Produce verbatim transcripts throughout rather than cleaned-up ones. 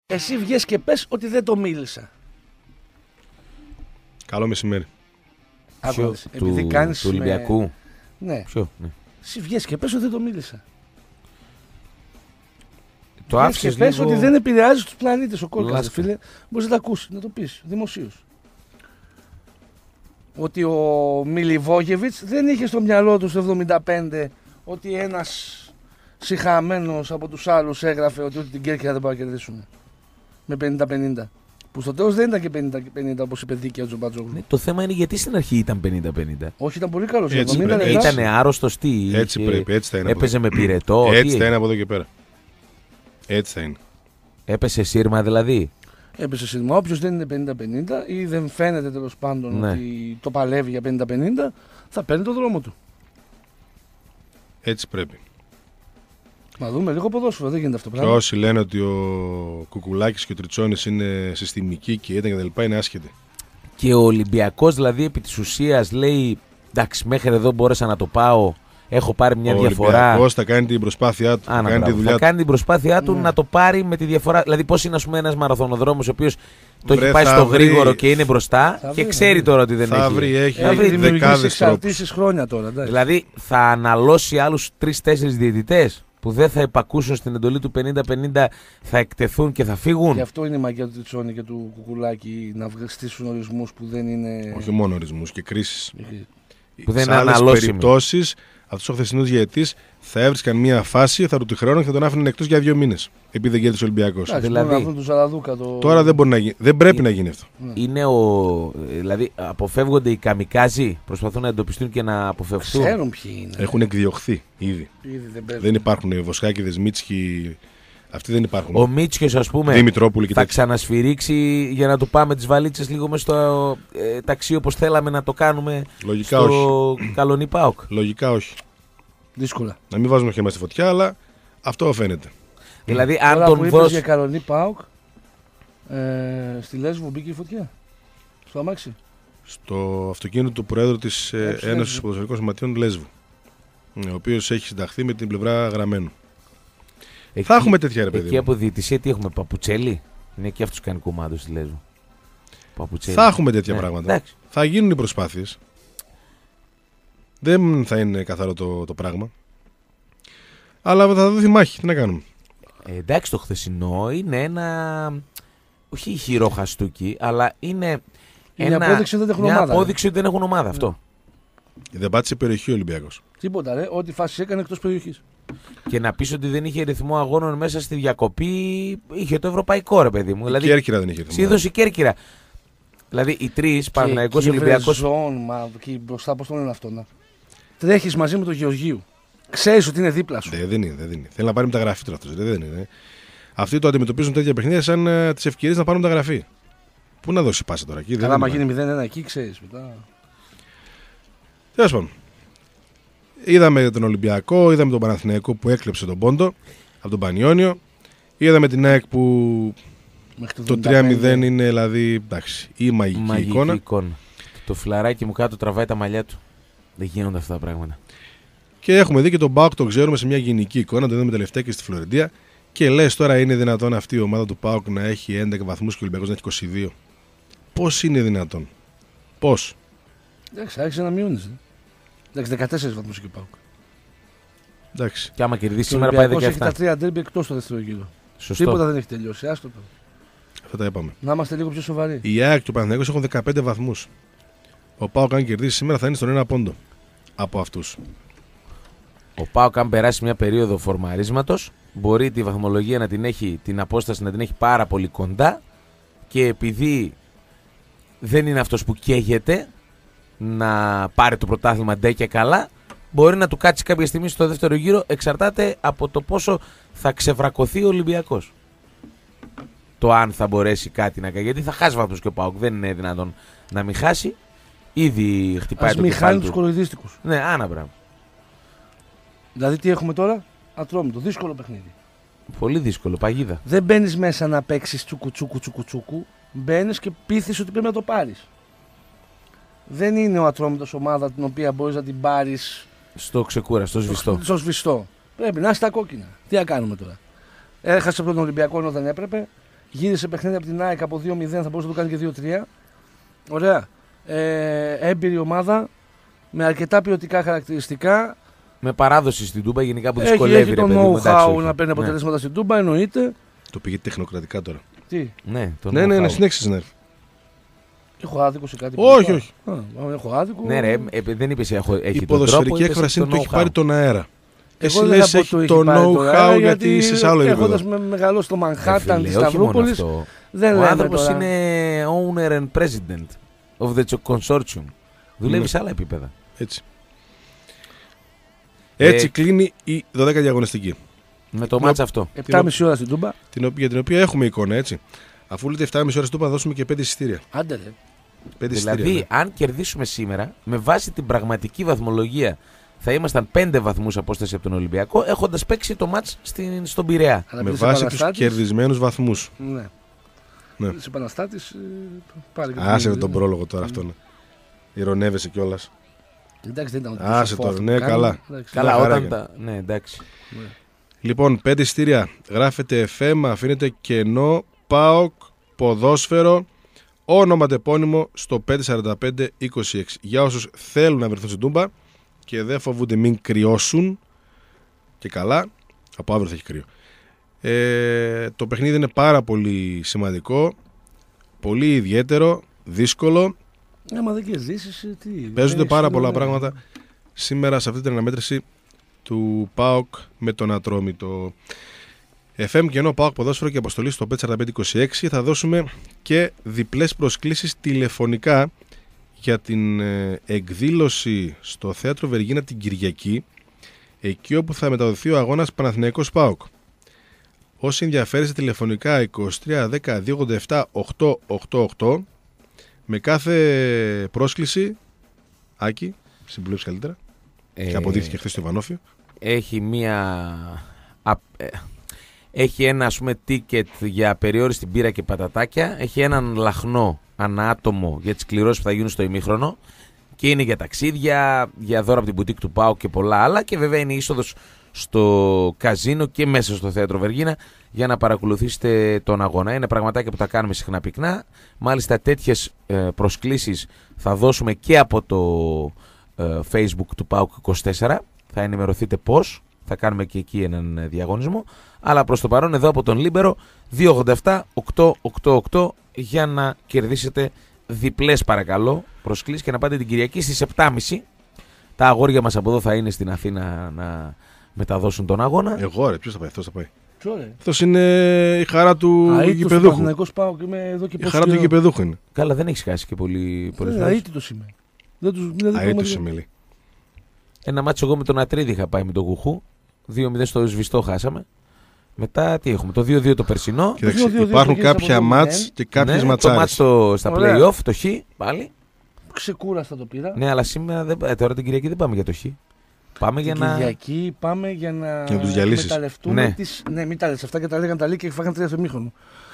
Εσύ βγες και πες ότι δεν το μίλησα. Καλό μεσημέρι. Ποιο, επειδή του, κάνεις του Ολυμπιακού. Με... Ναι. Ποιο, ναι. Εσύ βγες και πες ότι δεν το μίλησα. Το βγες και πες λίγο... ότι δεν επηρεάζει τους πλανήτες ο Κόλκας, φίλε. Μπορείς να το ακούσεις, να το πεις δημοσίως. Ότι ο Μιλιβόγεβιτς δεν είχε στο μυαλό του στο εβδομήντα πέντε ότι ένας σιχαμένος από τους άλλους έγραφε ότι ούτε την Κέρκυρα δεν μπορεί να κερδίσουν. Με πενήντα πενήντα. Που στο τέλος δεν ήταν και πενήντα πενήντα όπως είπε δίκαια ο Τζομπατζόγλου. Ναι, το θέμα είναι γιατί στην αρχή ήταν πενήντα πενήντα. Όχι, ήταν πολύ καλός. Ήταν άρρωστος, τι. Έτσι είχε... πρέπει, έτσι θα είναι. Έπαιζε με πυρετό. Έτσι θα είναι από εδώ και πέρα. Έτσι θα είναι. Έπεσε σύρμα δηλαδή. Έπεσε σύρμα. Όποιος δεν είναι πενήντα πενήντα ή δεν φαίνεται τέλος πάντων ναι. ότι το παλεύει για πενήντα πενήντα, θα παίρνει το δρόμο του. Έτσι πρέπει. Μα δούμε λίγο ποδόσφαιρο, δεν γίνεται αυτό το πράγμα. Και όσοι λένε ότι ο Κουκουλάκης και ο Τριτσόνης είναι συστημικοί και ήταν και τα λοιπά, είναι άσχετοι. Και ο Ολυμπιακός δηλαδή επί της ουσίας λέει εντάξει, μέχρι εδώ μπόρεσα να το πάω. Έχω πάρει μια ο διαφορά. Ο Ολυμπιακός θα κάνει την προσπάθειά του. Άνα, θα κάνει, τη δουλειά θα κάνει την προσπάθειά του ναι. να το πάρει με τη διαφορά. Δηλαδή, πώς είναι ας πούμε, ένας μαραθωνοδρόμος ο οποίος το Βρε, έχει πάει στο βρει... γρήγορο και είναι μπροστά θα και βρει, ξέρει τώρα ότι δεν θα έχει. Βρει, έχει. Θα βρει δεκάδες εξαρτήσεις χρόνια τώρα. Εντάξει. Δηλαδή, θα αναλώσει άλλους τρεις τέσσερις διαιτητές που δεν θα υπακούσουν στην εντολή του πενήντα πενήντα, θα εκτεθούν και θα φύγουν. Γι' αυτό είναι η μαγεία του Τριτσόνη και του Κουκουλάκη να στήσουν ορισμούς που δεν είναι. Όχι μόνο ορισμούς και κρίσεις. Που δεν σε είναι άλλες αναλώσιμοι. περιπτώσεις, αυτός ο χθεσινός διαιτητής θα έβρισκαν μια φάση, θα του τη χρεώνουν και θα τον άφηναν εκτός για δύο μήνες. Επειδή δεν κέρδισε ο Ολυμπιακός. Εντάξει, δηλαδή, του Ζαραδούκα, το... Τώρα δεν, μπορεί να γίνει. δεν πρέπει είναι, να γίνει αυτό. Είναι ο, δηλαδή, αποφεύγονται οι καμικάζοι, προσπαθούν να εντοπιστούν και να αποφευθούν. Ξέρουν ποιοι είναι. Έχουν εκδιωχθεί ήδη. Ήδη δεν, δεν υπάρχουν Βοσκάκηδες, Μίτσκι. Αυτοί δεν υπάρχουν. Ο Μίτσιος, ας πούμε, Δημητρόπουλοι και θα τέτοια. ξανασφυρίξει για να του πάμε τις βαλίτσες λίγο μες στο ε, ταξί όπως θέλαμε να το κάνουμε. Λογικά στο όχι. Καλονί ΠΑΟΚ. Λογικά όχι. δύσκολα. Να μην βάζουμε χέρια στη φωτιά, αλλά αυτό φαίνεται. Δηλαδή, αν Τώρα τον που είπες δώσει. για Καλονί ΠΑΟΚ, ε, στη Λέσβο μπήκε η φωτιά. Στο αμάξι. Στο αυτοκίνητο του Προέδρου της ε, Ένωσης Ποδοσφαιρικών Σωματείων Λέσβου. Ο οποίος έχει συνταχθεί με την πλευρά Γραμμένου. Εκεί, θα έχουμε τέτοια ρε παιδί. Εκεί από διαιτησία τι έχουμε, Παπουτσέλη. Είναι και αυτός κάνει κομμάτι στη Λέσβο. Παπουτσέλη. Θα έχουμε τέτοια ναι, πράγματα. Εντάξει. Θα γίνουν οι προσπάθειες. Δεν θα είναι καθαρό το, το πράγμα. Αλλά θα δοθεί μάχη. Τι να κάνουμε. Ε, εντάξει, το χθεσινό είναι ένα. Όχι ηχηρό χαστούκι, αλλά είναι. Είναι ένα... απόδειξη ότι δεν έχουν μια ομάδα. απόδειξη ότι δεν έχουν ομάδα. Αυτό. Δεν πάτησε περιοχή ο Ολυμπιακός. Τίποτα, ρε. Ό,τι φάση έκανε εκτός περιοχής. Και να πεις ότι δεν είχε ρυθμό αγώνων μέσα στη διακοπή, είχε το ευρωπαϊκό ρε παιδί μου. Η Δηλαδή, Κέρκυρα δεν είχε ρυθμό. Σίδωσε η Κέρκυρα. Δηλαδή οι τρεις, Παναθηναϊκός, Ολυμπιακός. Μα εκεί μπροστά, πώς το λένε αυτό. Να. Τρέχεις μαζί με τον Γεωργίου. Ξέρεις ότι είναι δίπλα σου. Δεν, δεν είναι, δεν είναι. Θέλει να πάρει μεταγραφή τώρα αυτός. Δεν είναι. Αυτοί το αντιμετωπίζουν τέτοια παιχνίδια σαν uh, τις ευκαιρίες να πάρουν μεταγραφή. Πού να δώσει πάσα τώρα εκεί. Καλά, άμα γίνει μηδέν ένα εκεί, ξέρεις μετά. Τέλος πάντων. Είδαμε τον Ολυμπιακό, είδαμε τον Παναθηναϊκό που έκλεψε τον πόντο από τον Πανιόνιο. Είδαμε την ΑΕΚ που το, το τρία μηδέν είναι δηλαδή εντάξει, η μαγική, μαγική εικόνα. εικόνα. Το φλαράκι μου κάτω τραβάει τα μαλλιά του. Δεν γίνονται αυτά τα πράγματα. Και έχουμε δει και τον ΠΑΟΚ, το ξέρουμε σε μια γενική εικόνα. Το είδαμε τελευταία και στη Φλωρεντία. Και λες τώρα είναι δυνατόν αυτή η ομάδα του ΠΑΟΚ να έχει έντεκα βαθμούς και ο Ολυμπιακός να έχει είκοσι δύο. Πώς είναι δυνατόν. Πώς. Εντάξει, άρχισε να μειώνεις. Εντάξει, δεκατέσσερις βαθμούς και ο ΠΑΟΚ. Εντάξει. Και άμα κερδίσει Και σήμερα ο πάει Ολυμπιακός έχει δεκαεπτά. τα τρία ντέρμπι εκτός στο δεύτερο γύρο. Σωστό. Τίποτα δεν έχει τελειώσει. Άστο το. Αυτά τα είπαμε. Να είμαστε λίγο πιο σοβαροί. Η ΑΕΚ και ο Παναθηναϊκός έχουν δεκαπέντε βαθμούς. Ο ΠΑΟΚ αν κερδίσει σήμερα θα είναι στον ένα πόντο από αυτούς. Ο ΠΑΟΚ αν περάσει μια περίοδο φορμαρίσματος μπορεί τη βαθμολογία να την έχει, την απόσταση να την έχει πάρα πολύ κοντά και επειδή δεν είναι αυτός που καίγεται να πάρει το πρωτάθλημα ντε και καλά, μπορεί να του κάτσει κάποια στιγμή στο δεύτερο γύρο, εξαρτάται από το πόσο θα ξεβρακωθεί ο Ολυμπιακός. Το αν θα μπορέσει κάτι να κάνει, γιατί θα χάσει βαθμούς και ο ΠΑΟΚ, δεν είναι δυνατόν να μην χάσει. Ήδη χτυπάει Ας το μην κεφάλι χάνει του. τους κοροϊδίστικους. Ναι, άνα μπράβο. Δηλαδή τι έχουμε τώρα, Ατρόμητο, δύσκολο παιχνίδι. Πολύ δύσκολο, παγίδα. Δεν μπαίνεις μέσα να παίξεις τσούκου τσούκου τσούκου τσούκου. Μπαίνεις και πείθεις ότι πρέπει να το πάρεις. Δεν είναι ο Ατρόμητος ομάδα την οποία μπορείς να την πάρεις Στο ξεκούρα, στο σβηστό. στο σβηστό. Πρέπει να είσαι στα κόκκινα. Τι να κάνουμε τώρα. Έχασε από τον Ολυμπιακό ενώ δεν έπρεπε. Γύρισε παιχνίδι από την ΑΕΚ από δύο μηδέν, θα μπορούσε να το κάνει και δύο τρία. Ωραία. Ε, έμπειρη ομάδα με αρκετά ποιοτικά χαρακτηριστικά. Με παράδοση στην Τούμπα γενικά που Έχει, δυσκολεύει. έχει το know-how να παίρνει αποτελέσματα ναι. στην Τούμπα, εννοείται. Το πήγε τεχνοκρατικά τώρα. Τι. Ναι, το ναι, ναι, ναι, συνέχισε συνέρφη. Έχω άδικο σε κάτι. Όχι, όχι. Α, έχω άδικο. Ναι, ρε, ε, δεν είπε έχει Η τον ποδοσφαιρική τρόπο, έκφραση είναι το το έχει πάρει τον αέρα. Εγώ Εσύ δεν λες θα πω έχει έχει το πάρει know-how αέρα, γιατί είσαι σε άλλο επίπεδο. Έχοντας με μεγαλώσει στο Μανχάταν τη Σταυρούπολη. Δεν Ο λέμε άνθρωπος τώρα. είναι owner and president of the consortium. Δουλεύει Ναι. σε άλλα επίπεδα. Έτσι. Έτσι Ε, κλείνει η δωδέκατη αγωνιστική. Με το την μάτς ο- αυτό. επτά και μισή ώρα στην Τούμπα. Την, οποία- για την οποία έχουμε εικόνα, έτσι. Αφού λέτε επτά και μισή ώρα στην Τούμπα, θα δώσουμε και πέντε εισιτήρια. Άντε ρε. πέντε Δηλαδή, εισιτήρια. ναι. αν κερδίσουμε σήμερα, με βάση την πραγματική βαθμολογία, θα ήμασταν πέντε βαθμούς απόσταση από τον Ολυμπιακό, έχοντας παίξει το μάτς στην, στον Πειραιά. Με Αγαπητής βάση τους επαναστάτης. κερδισμένους βαθμούς. Ναι. Ναι. Της επαναστάτης, ε, πάλι και Άσε την- τον πρόλογο τώρα αυτό. Ναι. Ηρωνεύεσαι κιόλα. Εντάξει, δεν ήταν ότι Άσε σοφό τώρα, αυτό ναι, που κάνει. καλά. Εντάξει. Καλά, χαρά όταν για- τα. Ναι, εντάξει. Ναι. Λοιπόν, πέντε εισιτήρια. Γράφετε εφ εμ, αφήνετε κενό, ΠΑΟΚ, ποδόσφαιρο, όνομα τεπώνυμο στο πέντε τέσσερα πέντε είκοσι έξι. Για όσους θέλουν να βρεθούν στην Τούμπα και δεν φοβούνται μην κρυώσουν. Και καλά, από αύριο θα έχει κρύο. Ε, το παιχνίδι είναι πάρα πολύ σημαντικό, πολύ ιδιαίτερο, δύσκολο. Ναι, μα δεν κερδίσεις, ε, τι. Παίζονται δεν πάρα έχεις πολλά νόημα. πράγματα σήμερα σε αυτή την αναμέτρηση του ΠΑΟΚ με τον Ατρόμητο. εφ εμ κενό ΠΑΟΚ ποδόσφαιρο και αποστολή στο πέντε τέσσερα πέντε είκοσι έξι. Θα δώσουμε και διπλές προσκλήσεις τηλεφωνικά για την ε, εκδήλωση στο Θέατρο Βεργίνα την Κυριακή, εκεί όπου θα μεταδοθεί ο αγώνας Παναθηναϊκός ΠΑΟΚ. Όσοι ενδιαφέρεστε τηλεφωνικά είκοσι τρία δέκα δύο ογδόντα επτά οκτώ ογδόντα οκτώ, με κάθε πρόσκληση, Άκη, συμπλήρωσε καλύτερα, Ε, και αποδείχθηκε χθες στο Ιβανόφιο. Έχει μία. Α, ε, έχει ένα, ας πούμε, ticket για περιόριστη μπύρα και πατατάκια. Έχει έναν λαχνό ανά άτομο για τις κληρώσεις που θα γίνουν στο ημίχρονο. Και είναι για ταξίδια, για δώρα από την μπουτίκ του ΠΑΟ και πολλά άλλα. Και βέβαια είναι είσοδος στο καζίνο και μέσα στο Θέατρο Βεργίνα για να παρακολουθήσετε τον αγώνα. Είναι πραγματάκια που τα κάνουμε συχνά πυκνά. Μάλιστα τέτοιες ε, προσκλήσεις θα δώσουμε και από το ε, Facebook του ΠΑΟΚ είκοσι τέσσερα. Θα ενημερωθείτε πώς. Θα κάνουμε και εκεί έναν ε, διαγωνισμό. Αλλά προς το παρόν εδώ από τον Λίμπερο δύο ογδόντα επτά οκτώ ογδόντα οκτώ για να κερδίσετε διπλές παρακαλώ προσκλήσεις και να πάτε την Κυριακή στις επτά και μισή. Τα αγόρια μας από εδώ θα είναι στην Αθήνα να μεταδώσουν τον αγώνα. Εγώ ρε, ποιος θα πάει, αυτός θα πάει. Ποιο ρε. Αυτός είναι η χαρά του Αίτητος του γηπεδούχου. Παναθηναϊκός πάω και είμαι εδώ και Η πόσο χαρά του καιρό. γηπεδούχου είναι. Καλά, δεν έχεις χάσει και πολύ πολλές Ε, φορές. αίτητος είμαι. Δεν τους δεν τους Αίτητος πούμε- Εμίλη. Ένα μάτσο εγώ με τον Ατρίδη είχα πάει με τον Κουχού. δύο μηδέν στο σβηστό χάσαμε. Μετά τι έχουμε, το δύο δύο το περσινό. Κοίταξε, δύο δύο υπάρχουν το γύρισα κάποια από το μάτς μηδέν. και κάποιες Ναι, το ματσάρες. μάτς στο- στα Ωραία. play-off, το Χ πάλι. Ξεκούραστα το πήρα. Ναι, αλλά σήμερα δεν, ε, τώρα την Κυριακή δεν πάμε για το Χ. Πάμε για Την να. Κυριακή πάμε για να, να τους διαλύσεις. εκμεταλλευτούμε Ναι. τις... Ναι, μην τα λες αυτά και τα λέγαν τα λίγα και φάγαν τρία στο μήχρονο.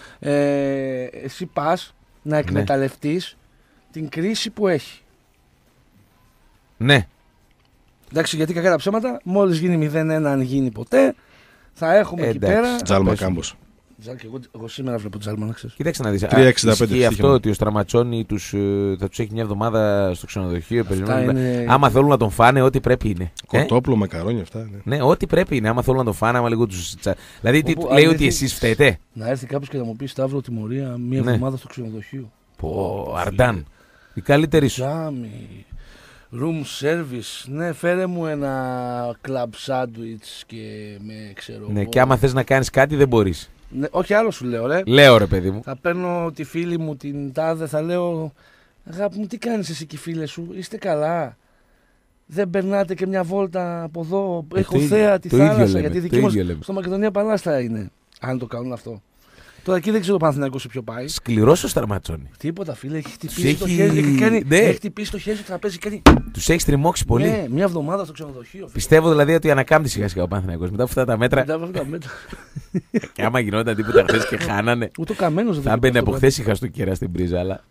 Ε, εσύ πας να εκμεταλλευτείς την κρίση που έχει. Ναι, Εντάξει, γιατί κακά τα ψέματα, μόλις γίνει μηδέν ένα, αν γίνει ποτέ, θα έχουμε Ε, εκεί εντάξει. πέρα. Τζάλμα πέσουμε. κάμπος. Τζάλ, και εγώ, εγώ σήμερα βλέπω τζάλμα, να ξέρεις. κοίταξε να δεις. τρία εξήντα πέντε Ισχύει αυτό στοίχημα. ότι ο Στραματσόνη τους, ε, θα τους έχει μια εβδομάδα στο ξενοδοχείο. περιμένουν. είναι- Άμα θέλουν να τον φάνε, ό,τι πρέπει είναι. Ε? Κοτόπουλο, μακαρόνια αυτά. Ναι. Ναι, ό,τι πρέπει είναι. Άμα θέλουν να τον φάνε, άμα λίγο τους. τσα- Δηλαδή, τι, Όπου λέει αν ότι έρθει- εσείς φταίτε. Να έρθει κάποιος και να μου πει Σταύρο τιμωρία μία Ναι. εβδομάδα στο ξενοδοχείο. Πω, Αρντάν. Η καλύτερη σου. Τζάμι, room service. Ναι, φέρε μου ένα club sandwich και με ξέρω. Ναι, εγώ. και άμα θες να κάνεις κάτι, δεν μπορείς. Ναι, όχι άλλο σου λέω, ρε. Λέω ρε παιδί μου. Θα παίρνω τη φίλη μου την τάδε, θα λέω αγάπη μου, τι κάνεις εσύ και οι φίλες σου, είστε καλά. Δεν περνάτε και μια βόλτα από εδώ, Ε, έχω το ίδιο- θέα τη το ίδιο θάλασσα. λέμε, γιατί το δική μας ίδιο λέμε. στο Μακεδονία Παλάστα είναι, αν το κάνουν αυτό. Τώρα εκεί δεν ξέρω το Παναθηναϊκό σε ποιο πάει. Σκληρός ο Στραματσόνη. Τίποτα, φίλε, έχει χτυπήσει Τους το έχει- χέρι, έχει, κάνει, ναι. έχει χτυπήσει το χέρι στο τραπέζι. Κάνει... Τους έχεις τριμώξει πολύ. Ναι, μια εβδομάδα στο ξενοδοχείο. φίλε. Πιστεύω δηλαδή ότι ανακάμπτει σιγά σιγά ο Παναθηναϊκός μετά από αυτά τα μέτρα. Μετά από αυτά τα μέτρα. Και άμα γινόταν τίποτα χθες και χάνανε. Ούτε ο καμένος δεν Θα το μπαίνει αυτό από που χθες είχα στο κέρα στην πρίζα, αλλά.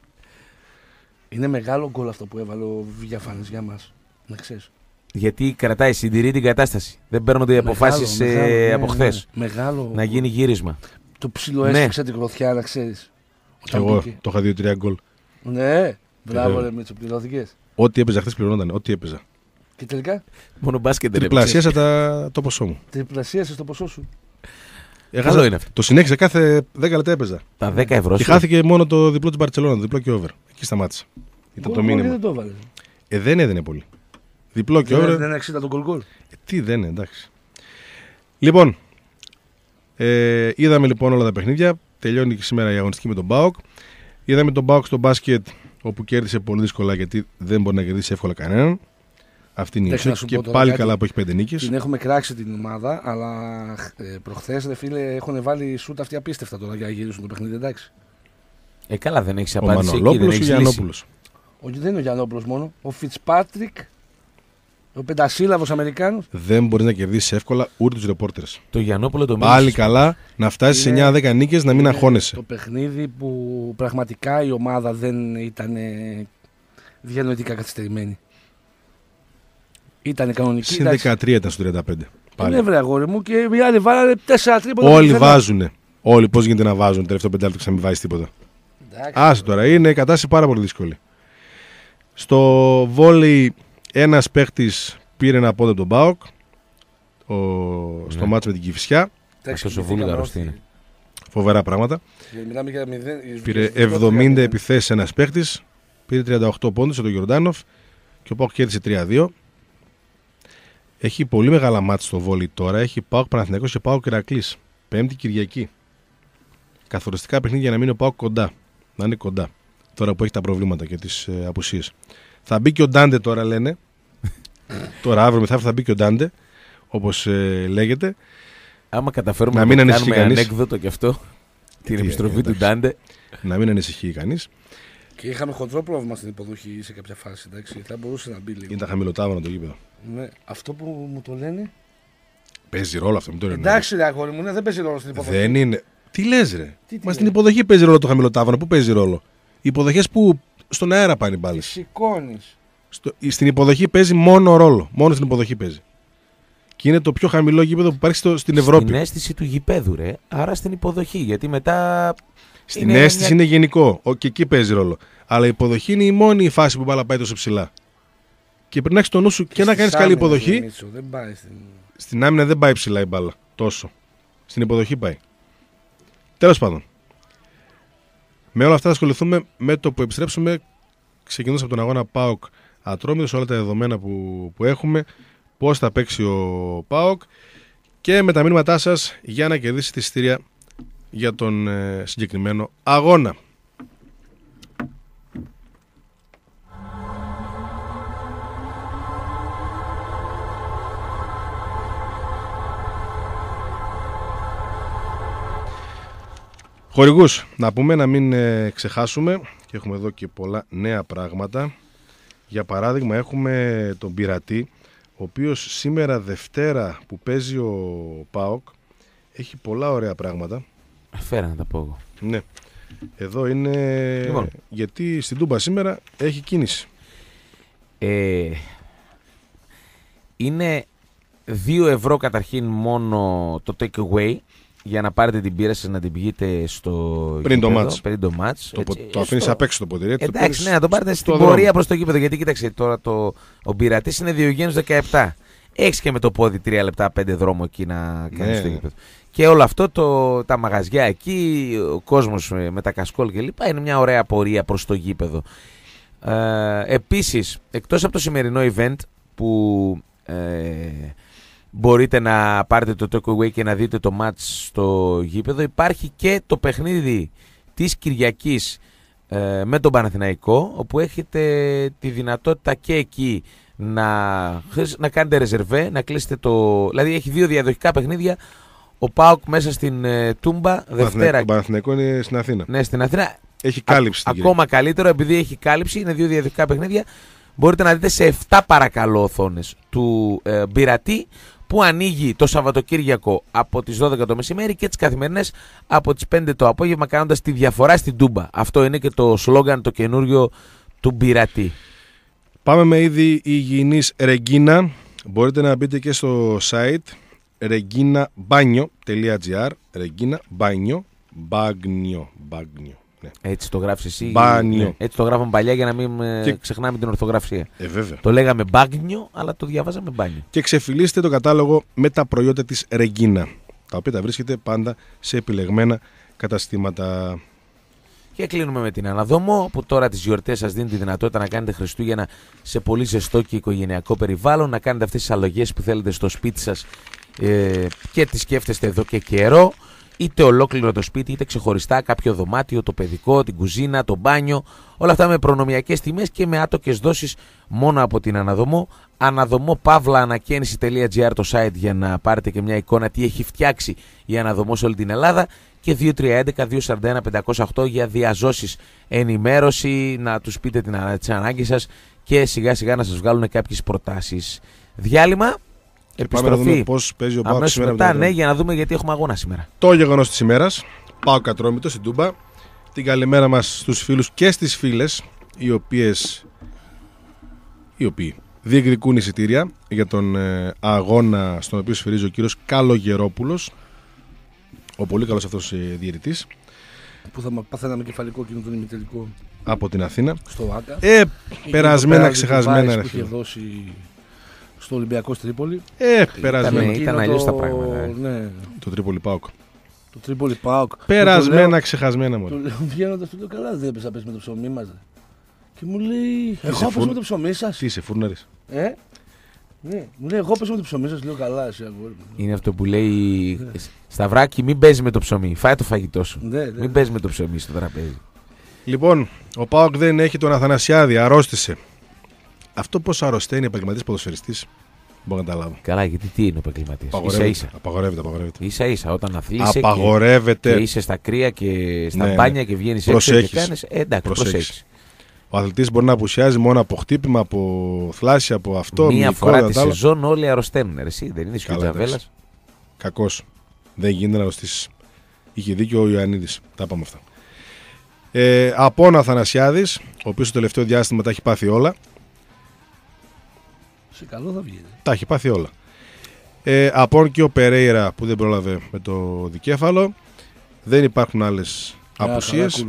Είναι μεγάλο γκολ αυτό που έβαλε ο Διαφάνης για μας. Να ξέρεις. Γιατί κρατάει, συντηρεί την κατάσταση. Δεν παίρνονται οι Μεγάλο, αποφάσεις μεγάλο, ε, ναι, από ναι, χθες. ναι. Μεγάλο. Να γίνει γύρισμα. Το ψηλό έσφιξε την κροθιά, να ξέρεις. Και εγώ το είχα δύο τρία γκολ. Ναι, μπράβο ρε Μίτσο, πληρώθηκες. Ό,τι έπαιζα χθες πληρώνονταν, ό,τι έπαιζα. Και τελικά. Μόνο μπάσκετ δεν τριπλασίασα τα... το ποσό μου. Τριπλασίασες το ποσό σου. Έχασα... Είναι αυτό. Το συνέχισα κάθε δέκα λεπτά έπαιζα. Τα δέκα ευρώ. Και χάθηκε μόνο το διπλό της Μπαρτσελόνα, το διπλό και over. Εκεί σταμάτησα. Ήταν Γκολ, το μήνυμα. Δεν το έβαλε. Ε, δεν έδινε πολύ. Διπλό και Δεν over. είναι εξήντα το γκολ γκολ. Ε, τι δεν είναι, εντάξει. Λοιπόν, ε, είδαμε λοιπόν όλα τα παιχνίδια. Τελειώνει και σήμερα η αγωνιστική με τον ΠΑΟΚ. Είδαμε τον ΠΑΟΚ στο μπάσκετ, όπου κέρδισε πολύ δύσκολα γιατί δεν μπορεί να κερδίσει εύκολα κανέναν. Αυτή είναι η ουσία. Και πάλι κάτι, καλά που έχει πέντε νίκες. Την έχουμε κράξει την ομάδα, αλλά ε, προχθές ρε φίλε έχουν βάλει σούτ αυτοί απίστευτα τώρα για να γυρίσουν το παιχνίδι, εντάξει. Ε, καλά, δεν έχει Ο απάντηση. Μανολόπουλος ή ο Γιαννόπουλος. Όχι, δεν είναι ο Γιαννόπουλος μόνο. Ο Φιτσπάτρικ, ο πεντασύλλαβος Αμερικάνος. Δεν μπορεί να κερδίσει εύκολα ούτε τους ρεπόρτερς. Το Γιαννόπουλο το Πάλι μίλησε. καλά να φτάσει σε εννιά δέκα νίκες, να μην αγχώνεσαι. Το παιχνίδι που πραγματικά η ομάδα δεν ήταν διανοητικά καθυστερημένη. Ήταν κανονική. Συν δεκατρία ήταν στο τριάντα πέντε. Ναι, βρε αγόρι μου, και οι άλλοι βάλανε τέσσερα τρίποτα. Όλοι βάζουνε. Όλοι πώς γίνεται να βάζουν τελευταίο πεντάλεπτο και να μην βάζει τίποτα. Άσε τώρα, είναι η κατάσταση πάρα πολύ δύσκολη. Στο βόλεϊ ένας παίχτης πήρε ένα πόντο από τον ΠΑΟΚ ναι. στο μάτς με την Κηφισιά. Αυτός ο Βούλγαρος τι είναι. Φοβερά πράγματα. Για μηδέν, πήρε εβδομήντα επιθέσεις ένας παίχτης, πήρε τριάντα οκτώ πόντους από τον Γιορντάνοφ και ο ΠΑΟΚ κέρδισε τρία δύο. Έχει πολύ μεγάλα μάτς στο βόλεϊ τώρα. Έχει ΠΑΟΚ Παναθηναϊκός και ΠΑΟΚ Ηρακλής. Πέμπτη Κυριακή. Καθοριστικά παιχνίδια για να μείνει ο ΠΑΟΚ κοντά. Να είναι κοντά. Τώρα που έχει τα προβλήματα και τις ε, απουσίες. Θα μπει και ο Ντάντε τώρα λένε. Τώρα αύριο μεθαύριο θα μπει και ο Ντάντε. Όπως ε, λέγεται. Άμα καταφέρουμε να μην να κάνουμε κανείς. ανέκδοτο κι αυτό. Την επιστροφή του Ντάντε. Να μην ανησυχεί κανείς. Και είχαμε χοντρό πρόβλημα στην υποδοχή σε κάποια φάση. Εντάξει. Θα μπορούσε να μπει λίγο. Είναι τα χαμηλοτάβανα το γήπεδο. Ναι. Αυτό που μου το λένε. Παίζει ρόλο αυτό. Μην το λένε. Εντάξει, ρε αγόρι μου, ναι, δεν παίζει ρόλο στην υποδοχή. Δεν είναι. Τι λες ρε. Τι, τι Μα στην υποδοχή παίζει ρόλο το χαμηλοτάβανο. Πού παίζει ρόλο. Οι υποδοχές που στον αέρα πάνε οι μπάλες. Σηκώνεις. Στο... Στην υποδοχή παίζει μόνο ρόλο. Μόνο στην υποδοχή παίζει. Και είναι το πιο χαμηλό γήπεδο που υπάρχει στο... στην Ευρώπη. Στην αίσθηση του γηπέδου, ρε. Άρα στην υποδοχή. Γιατί μετά. Στην είναι αίσθηση μια... είναι γενικό. Ο, και εκεί παίζει ρόλο. Αλλά η υποδοχή είναι η μόνη φάση που μπάλα πάει τόσο ψηλά. Και πρέπει να έχει το νου σου και, και να κάνει καλή υποδοχή. Μίτσο, δεν πάει στην... στην άμυνα δεν πάει ψηλά η μπάλα. Τόσο. Στην υποδοχή πάει. Τέλος πάντων. Με όλα αυτά θα ασχοληθούμε με το που επιστρέψουμε. Ξεκινώντας από τον αγώνα ΠΑΟΚ Ατρόμητος, όλα τα δεδομένα που, που έχουμε. Πώς θα παίξει ο ΠΑΟΚ. Και με τα μήνυματά σας για να κερδίσει τη εισιτήρια για τον ε, συγκεκριμένο αγώνα. Χορηγούς, να πούμε να μην ε, ξεχάσουμε και έχουμε εδώ και πολλά νέα πράγματα. Για παράδειγμα έχουμε τον Πειρατή, ο οποίος σήμερα Δευτέρα που παίζει ο ΠΑΟΚ έχει πολλά ωραία πράγματα. Φέρα να τα πω εγώ. Ναι, εδώ είναι λοιπόν. Γιατί στην Τούμπα σήμερα έχει κίνηση. Ε, είναι δύο ευρώ καταρχήν μόνο το take away. Για να πάρετε την πύρα σας να την πηγείτε στο πριν γήπεδο, το μάτς. Πριν το μάτς. Το, το, το αφήνεις απ' έξω το ποτήρι. Εντάξει, ναι, να το πάρετε στην πορεία προς το γήπεδο. Γιατί κοίταξε τώρα, το, ο Πειρατής είναι Διογένους δεκαεπτά. Έχεις και με το πόδι τρία λεπτά, πέντε δρόμο εκεί να κάνεις ναι. Το γήπεδο. Και όλο αυτό, το, τα μαγαζιά εκεί, ο κόσμος με τα κασκόλ κλπ. Είναι μια ωραία πορεία προς το γήπεδο. Ε, επίσης, εκτός από το σημερινό event που... Ε, μπορείτε να πάρετε το takeaway και να δείτε το match στο γήπεδο. Υπάρχει και το παιχνίδι της Κυριακής ε, με τον Παναθηναϊκό, όπου έχετε τη δυνατότητα και εκεί να, να κάνετε ρεζερβέ, να κλείσετε το... Δηλαδή έχει δύο διαδοχικά παιχνίδια. Ο ΠΑΟΚ μέσα στην ε, Τούμπα, Δευτέρα. Το Παναθηναϊκό είναι στην Αθήνα. Ναι, στην Αθήνα. Έχει κάλυψη. Α, ακόμα καλύτερο, επειδή έχει κάλυψη, είναι δύο διαδοχικά παιχνίδια. Μπορείτε να δείτε σε επτά παρακαλώ οθόνες του ε, Μπειρατή, που ανοίγει το Σαββατοκύριακο από τις δώδεκα το μεσημέρι και τις καθημερινές από τις πέντε το απόγευμα, κάνοντας τη διαφορά στην Τούμπα. Αυτό είναι και το σλόγγαν το καινούριο του Μπειρατή. Πάμε με είδη υγιεινής Ρεγκίνα. Μπορείτε να μπείτε και στο site reginabanyo τελεία gr reginabanyo Μπάγνιο. Μπάγνιο. Ναι. Έτσι το γράφεις εσύ. Μπάνιο. Ναι. Έτσι το γράφαμε παλιά για να μην και... ξεχνάμε την ορθογραφία. Ε, βέβαια. Το λέγαμε μπάγνιο, αλλά το διαβάζαμε μπάνιο. Και ξεφυλίστε το κατάλογο με τα προϊόντα της Ρεγκίνα, τα οποία τα βρίσκεται πάντα σε επιλεγμένα καταστήματα. Και κλείνουμε με την Αναδομό, που τώρα τις γιορτές σας δίνει τη δυνατότητα να κάνετε Χριστούγεννα σε πολύ ζεστό και οικογενειακό περιβάλλον, να κάνετε αυτές τις αλλογές που θέλετε στο σπίτι σας ε, και τις σκέφτεστε εδώ και καιρό, είτε ολόκληρο το σπίτι, είτε ξεχωριστά κάποιο δωμάτιο, το παιδικό, την κουζίνα, το μπάνιο, όλα αυτά με προνομιακές τιμές και με άτοκες δόσεις μόνο από την Αναδομό. Αναδομό παύλα ανακαίνιση τελεία τζι άρ το site για να πάρετε και μια εικόνα τι έχει φτιάξει η Αναδομό σε όλη την Ελλάδα, και δύο τρία ένα ένα δύο τέσσερα ένα πέντε μηδέν οκτώ για διαζώσεις, ενημέρωση, να τους πείτε τις ανάγκες σας και σιγά σιγά να σας βγάλουν κάποιες προτάσεις. Διάλειμμα, και επιστροφή. Πάμε να δούμε πώς παίζει ο ΠΑΟΚ σήμερα. Μετά, ναι, για να δούμε γιατί έχουμε αγώνα σήμερα. Το γεγονός της ημέρας, ΠΑΟΚ Ατρόμητο στην Τούμπα. Την καλημέρα μας στους φίλους και στις φίλες, οι οποίες οι οποίοι διεκδικούν εισιτήρια για τον ε, αγώνα στον οποίο σφυρίζει ο κύριος Καλογερόπουλος, ο πολύ καλός αυτός ε, διαιτητής. Που θα παθαίναμε κεφαλικό εκείνο τον ημιτελικό από την Αθήνα. Στο ΆΚΑ. Ε, περασμένα, ξεχασμένα. Που είχε δώσει στο Ολυμπιακό Τρίπολη. Ε, περασμένα. Ήταν, ήταν αλλιώς τα πράγματα. Ναι. Το Τρίπολη ΠΑΟΚ. Το Τρίπολη ΠΑΟΚ. Περασμένα, λέω, ξεχασμένα μου. Το λέω βγαίνοντας, του λέω καλά, δεν έπαιζα πες με το ψωμί μας. Και μου λέει, εγώ παίζω φουρ... με το ψωμί σας. Τι είσαι, φούρναρης. Ε, ναι, μου λέει, εγώ παίζω με το ψωμί σας, λέω καλά, εσύ αγόρι. Είναι αυτό που λέει, ναι. Σταυράκι, μην παίζει με το ψωμί, φάει το φαγητό σου. Ναι, ναι. Μην παίζει με το ψωμί στο τραπέζι. Λοιπόν, ο ΠΑΟΚ δεν έχει τον Αθανασιάδη, αρρώστησε. Αυτό πώς αρρωσταίνει επαγγελματής ποδοσφαιριστής, μπορώ να καταλάβω. Καλά, γιατί τι είναι ο επαγγελματής. Απαγορεύεται, απαγορεύεται, απαγορεύεται. Ίσα ίσα, όταν αθλείσαι απαγορεύεται. Και, και είσαι στα κρύα και στα ναι, μπάνια ναι. και βγαίνεις έξω και κάνεις. Ε, εντάξει, προσέχεις. Ο αθλητής μπορεί να απουσιάζει μόνο από χτύπημα, από θλάση, από αυτό. Μία φορά τη σεζόν όλοι αρρωσταίνουν. Εσύ δεν είναι ο Τζαβέλας. Κακός. Δεν γίνεται να αρρωστήσεις. Είχε δίκιο ο Ιωαννίδης. Τα είπαμε αυτά. Ε, Απόν Αθανασιάδης, ο οποίος το τελευταίο διάστημα τα έχει πάθει όλα. Σε καλό θα βγει. Τα έχει πάθει όλα. Ε, Απόν και ο Περέιρα που δεν πρόλαβε με το δικέφαλο. Δεν υπάρχουν άλλες απουσίες.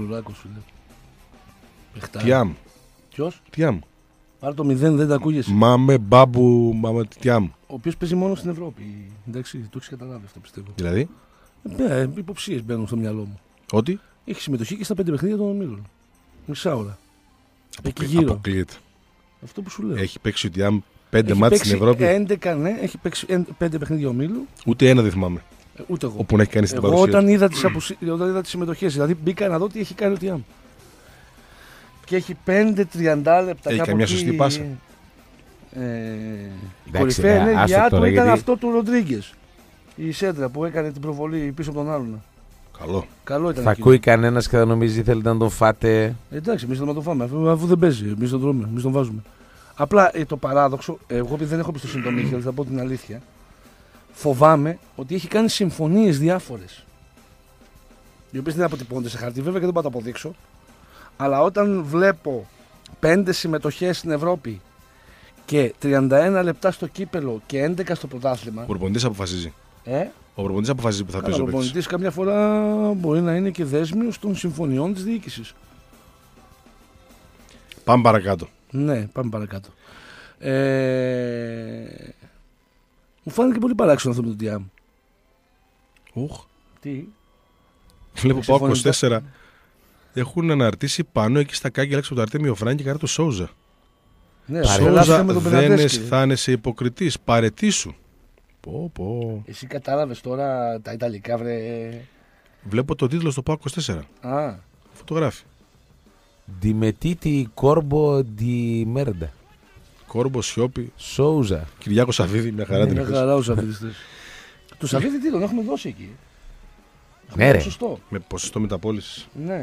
Τιάμ. Ποιος? Τιάμ. Άρα το μηδέν δεν τα ακούγεσαι. Μάμε μπάμπου μάμε Τιάμ. Ο οποίος παίζει μόνο στην Ευρώπη. Εντάξει, το έχεις καταλάβει αυτό πιστεύω. Δηλαδή. Ναι, υποψίες μπαίνουν στο μυαλό μου. Ότι. Έχει συμμετοχή και στα πέντε παιχνίδια των ομίλων. Μισά ώρα. Εκεί γύρω. Αποκλείεται. Αυτό που σου λέω. Έχει παίξει ο Τιάμ πέντε μάτς στην Ευρώπη. έντεκα, ναι, έχει παίξει πέντε παιχνίδια ομίλου. Ούτε ένα δεν θυμάμαι. Ε, ούτε εγώ. Όπου να έχει κάνει στην εγώ παρουσία. Όταν είδα τις, απουσί... όταν είδα τις συμμετοχές, δηλαδή μπήκα να δω τι έχει κάνει ο Τιάμ. Και έχει πέντε τριάντα λεπτά. Έχει καμιά σωστή πάσα. Ε, η κορυφαία ενέργειά του ήταν γιατί... αυτό του Ροντρίγκες. Η σέντρα που έκανε την προβολή πίσω από τον άλλον. Καλό. Καλό ήταν. Θα εκείνο. ακούει κανένα και θα νομίζει θέλετε να τον φάτε. Εντάξει, εμεί θα τον φάμε. Αφού, αφού δεν παίζει, εμεί τον τρώμε, εμεί τον βάζουμε. Απλά ε, το παράδοξο, εγώ επειδή δεν έχω εμπιστοσύνη στον Μίχελ, θα πω την αλήθεια. Φοβάμαι ότι έχει κάνει συμφωνίες διάφορες. Οι οποίες δεν αποτυπώνται σε χαρτί, βέβαια και δεν μπορώ να το αποδείξω. Αλλά όταν βλέπω πέντε συμμετοχές στην Ευρώπη και τριάντα ένα λεπτά στο κύπελο και έντεκα στο πρωτάθλημα. Ο προπονητής αποφασίζει. Ε? Ο προπονητής αποφασίζει που θα παίζει ο παίκτης. Ο προπονητής καμιά φορά μπορεί να είναι και δέσμιος των συμφωνιών της διοίκησης. Πάμε παρακάτω. Ναι, πάμε παρακάτω. Ε... Μου φάνηκε πολύ παράξενο αυτό με τον Τιάμ. Ουχ. Τι. Βλέπω πάω είκοσι τέσσερα. Έχουν αναρτήσει πάνω εκεί στα κάγκελα έξω από το Αρτέμιο Φράγκη και κάρα το Σόουζα. Ναι, Σόουζα δεν αισθάνεσαι υποκριτής. Παρετήσου. Πω, πω. Εσύ κατάλαβες τώρα τα Ιταλικά, βρε. Βλέπω το τίτλο στο πάω είκοσι τέσσερα. Α. Φωτογράφη. Διmetiti Corbo di Merda. Κόρμπο, Σιώπη. Σόουζα. Κυριάκο Σαββίδη, μια χαρά την Μια χαρά ο Σαββίδης. Του Σαββίδη τι τον έχουμε δώσει εκεί. Ναι, ρε. Ποσοστό. Με ποσοστό μεταπώλησης. Ναι.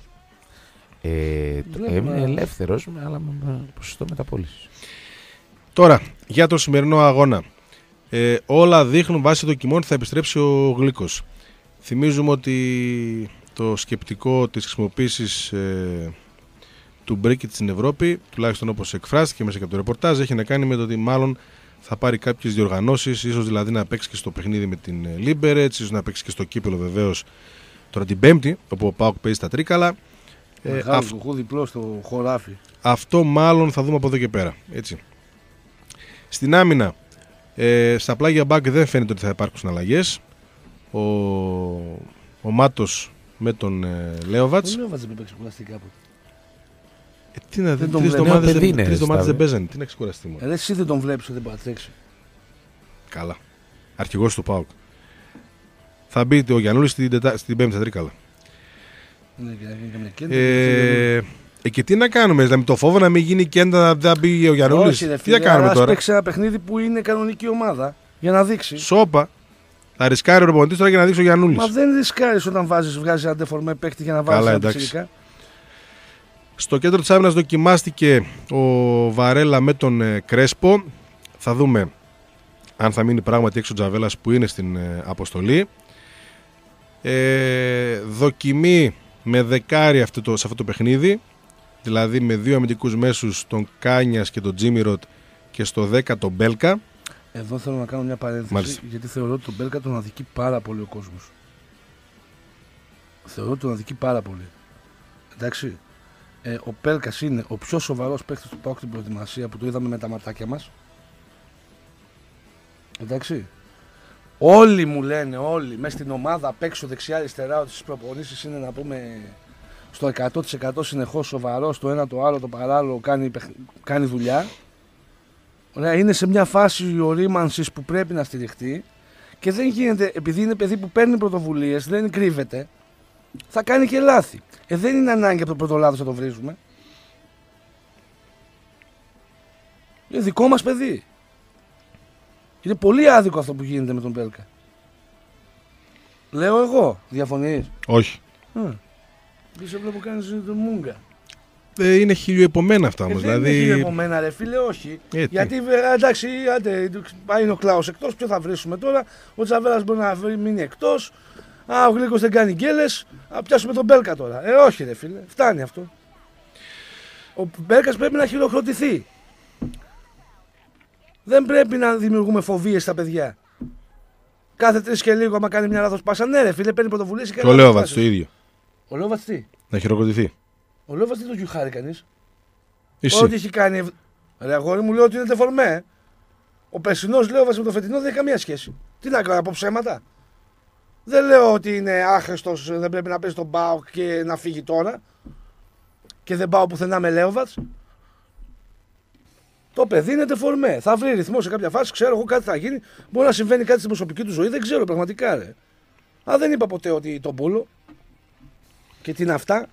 Ε, έμεινε ελεύθερος, αλλά με ποσοστό μεταπώλησης. Τώρα, για το σημερινό αγώνα. Ε, όλα δείχνουν βάσει δοκιμών ότι θα επιστρέψει ο Γλύκος. Θυμίζουμε ότι το σκεπτικό της χρησιμοποίησης ε, του Μπρίκιτ στην Ευρώπη, τουλάχιστον όπως εκφράστηκε μέσα και από το ρεπορτάζ, έχει να κάνει με το ότι μάλλον θα πάρει κάποιες διοργανώσεις, ίσως δηλαδή να παίξει και στο παιχνίδι με την Λίμπερετς, ίσως να παίξει και στο κύπελο βεβαίως Τώρα την Πέμπτη, όπου ο ΠΑΟΚ παίζει στα Τρίκαλα. Ε, αυ... το διπλό στο χωράφι. Αυτό μάλλον θα δούμε από εδώ και πέρα. Έτσι. Στην άμυνα, ε, στα πλάγια μπακ δεν φαίνεται ότι θα υπάρξουν αλλαγές. Ο, ο Μάτος με τον ε, Λέοβατς. Ο Λέοβατς δεν παίξει κουραστεί κάποτε. Ε, τι να δει, τρεις εβδομάδες δεν παίζανε. Τι να ξεκουραστεί μόνο. Ε, εσύ δεν τον βλέπεις ότι δεν μπορεί να τρέξει. Καλά. Αρχηγός του ΠΑΟΚ. Θα μπει ο Γιαννούλης στην, στην Πέμπτη στα Τρίκαλα. Ναι, και, ε, ε, και τι να κάνουμε, δηλαδή, το φόβο να μην γίνει και να δεν μπει ο Γιαννούλης. Όχι, ρε, τι να κάνουμε τώρα. Ας παίξει ένα παιχνίδι που είναι κανονική ομάδα για να δείξει. Σόπα. Θα ρισκάρει ο προπονητής τώρα για να δείξει ο Γιαννούλης. Μα δεν ρισκάρεις όταν βάζεις, βγάζεις ένα ντεφορμέ παίκτη για να βάζεις ένα πιτσιρικά. Στο κέντρο της άμυνας δοκιμάστηκε ο Βαρέλα με τον ε, Κρέσπο. Θα δούμε αν θα μείνει πράγματι έξω ο Τζαβέλας που είναι στην ε, αποστολή. Ε, δοκιμή με δεκάρι αυτό το, σε αυτό το παιχνίδι, δηλαδή με δύο αμυντικούς μέσους, τον Κάνιας και τον Τζίμιροτ, και στο δέκα τον Μπέλκα. Εδώ θέλω να κάνω μια παρένθεση. Μάλιστα. Γιατί θεωρώ ότι τον Μπέλκα τον αδικεί πάρα πολύ ο κόσμος. Θεωρώ ότι τον αδικεί πάρα πολύ. Εντάξει. Ε, ο Πέλκας είναι ο πιο σοβαρός παίκτης του ΠΑΟΚ στην προετοιμασία, που το είδαμε με τα ματάκια μας. Εντάξει. Όλοι μου λένε, όλοι μέσα στην ομάδα απ' έξω δεξιά-αριστερά, ότι στις προπονήσεις είναι, να πούμε, στο εκατό τοις εκατό συνεχώς σοβαρός, το ένα το άλλο το παράλληλο κάνει, κάνει δουλειά. Ωραία, είναι σε μια φάση ορίμανσης που πρέπει να στηριχτεί και δεν γίνεται, επειδή είναι παιδί που παίρνει πρωτοβουλίες, δεν κρύβεται, θα κάνει και λάθη. Ε, δεν είναι ανάγκη από το πρώτο λάθος να το βρίζουμε. Είναι δικό μας παιδί. Είναι πολύ άδικο αυτό που γίνεται με τον Μπέλκα. Λέω εγώ, διαφωνείς? Όχι. Τι σε βλέπω κάνεις τον Μούγκα. Ε, είναι χιλιοεπομένα αυτά όμως. Ε, δηλαδή... Δεν είναι χιλιοεπομένα ρε φίλε, όχι. Ε, γιατί εντάξει, άντε, πάει ο Κλάος εκτός, ποιο θα βρίσουμε τώρα. Ο Τζαβέλας μπορεί να μείνει εκτός. Α, ο Γλίκος δεν κάνει γκέλες. Α, πιάσουμε τον Μπέλκα τώρα. Ε, όχι ρε φίλε, φτάνει αυτό. Ο Μπέλκας πρέπει να χειροκροτηθεί. Δεν πρέπει να δημιουργούμε φοβίες στα παιδιά. Κάθε τρεις και λίγο, άμα κάνει μια λάθος πάσα, ναι, ρε φίλε, παίρνει πρωτοβουλίες και κάνει. Το Λέοβατς το ίδιο. Ο Λέοβατς τι? Να χειροκροτηθεί. Ο Λέοβατς τι το γιουχάρει κανείς. Εσύ. Ό,τι έχει κάνει. Ρε αγόρι μου, λέω ότι είναι τεφορμέ. Ο περσινός Λέοβατς με το φετινό δεν έχει καμία σχέση. Τι να κάνω, από ψέματα. Δεν λέω ότι είναι άχρηστος, δεν πρέπει να παίζει τον ΠΑΟΚ και να φύγει τώρα. Και δεν πάω πουθενά με Λέοβατς. Το παιδί είναι τεφορμέ. Θα βρει ρυθμό σε κάποια φάση, ξέρω εγώ κάτι θα γίνει. Μπορεί να συμβαίνει κάτι στην προσωπική του ζωή, δεν ξέρω πραγματικά ρε. Α, δεν είπα ποτέ ότι τον πούλο. Και τι είναι αυτά.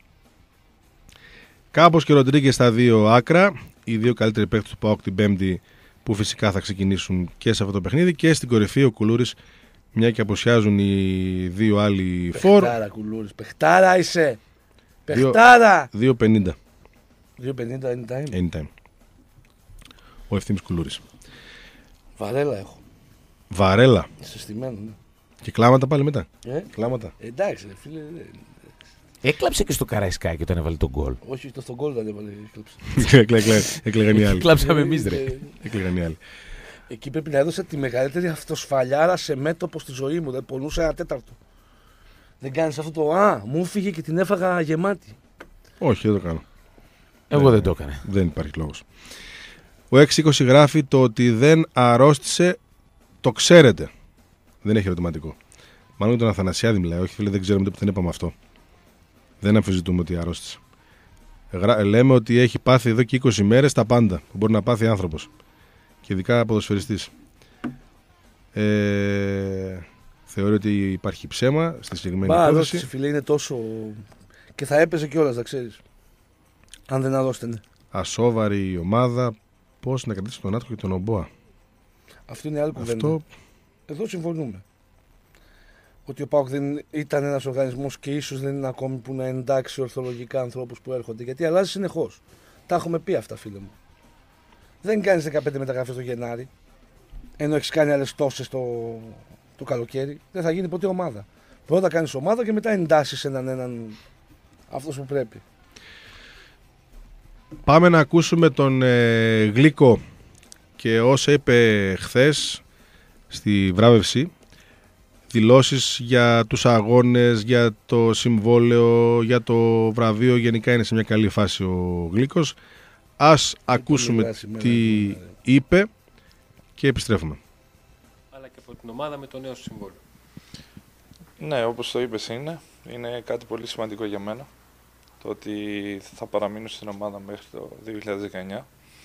Κάπως και ο Ροντρίγκες στα δύο άκρα. Οι δύο καλύτεροι παίκτες του ΠΑΟΚ την Πέμπτη, που φυσικά θα ξεκινήσουν και σε αυτό το παιχνίδι. Και στην κορυφή ο Κουλούρης, μια και αποσιάζουν οι δύο άλλοι φορ. Πεχτάρα Κουλούρης, πεχτάρα είσαι. Πεχτάρα. δύο πενήντα. δύο πενήντα anytime. Anytime. Ο Ευθύμης Κουλούρης. Βαρέλα έχω. Βαρέλα. Συστημένο, ναι. Και κλάματα πάλι μετά. Ε? Κλάματα. Εντάξει, ρε φίλε. Έκλαψε και στο Καραϊσκάκι όταν έβαλε τον γκολ. Όχι, το στον γκολ δεν έβαλε. Έκλαιγαν οι άλλοι. Κλάψαμε εμείς ρε. Έκλαιγαν οι άλλοι. Εκεί πρέπει να έδωσα τη μεγαλύτερη αυτοσφαλιάρα σε μέτωπο στη ζωή μου. Δεν πονούσα ένα τέταρτο. Δεν κάνεις αυτό το α, μου φύγε και την έφαγα γεμάτη. Όχι, δεν το κάνω. Εγώ δεν το έκανα. Δεν υπάρχει λόγος. Ο έξι είκοσι γράφει το ότι δεν αρρώστησε, το ξέρετε. Δεν έχει ερωτηματικό. Μάλλον τον Αθανασιάδη μιλάει. Όχι, φίλε, δεν ξέρουμε τι δεν είπαμε αυτό. Δεν αμφισβητούμε ότι αρρώστησε. Γρα... Λέμε ότι έχει πάθει εδώ και είκοσι μέρες τα πάντα που μπορεί να πάθει άνθρωπος. Και ειδικά ποδοσφαιριστής. Ε... Θεωρεί ότι υπάρχει ψέμα στη συγκεκριμένη υπόθεση. Μπα, φίλε, είναι τόσο. Και θα έπαιζε κιόλας, να ξέρεις. Αν δεν αρρώστενε. Ασόβαρη η ομάδα. Πώς να κρατήσει τον Άτκο και τον Ομπόα. Αυτό είναι άλλη κουβέντα. Αυτό... Εδώ συμφωνούμε. Ότι ο ΠΑΟΚ δεν ήταν ένας οργανισμός και ίσως δεν είναι ακόμη που να εντάξει ορθολογικά ανθρώπους που έρχονται. Γιατί αλλάζει συνεχώς. Τα έχουμε πει αυτά, φίλε μου. Δεν κάνεις δεκαπέντε μεταγραφές το Γενάρη, ενώ έχεις κάνει άλλες τόσες το, το καλοκαίρι. Δεν θα γίνει ποτέ ομάδα. Πρώτα κάνεις ομάδα και μετά εντάσσεις έναν έναν αυτός που πρέπει. Πάμε να ακούσουμε τον ε, Γλίκο και όσα είπε χθες στη βράβευση. δηλώσεις για τους αγώνες, για το συμβόλαιο, για το βραβείο. Γενικά είναι σε μια καλή φάση ο Γλίκος. Ας ακούσουμε τι είπε και επιστρέφουμε. Αλλά και από την ομάδα με το νέο συμβόλαιο. Ναι, όπως το είπες είναι. Είναι κάτι πολύ σημαντικό για μένα. Το ότι θα παραμείνω στην ομάδα μέχρι το δύο χιλιάδες δεκαεννιά.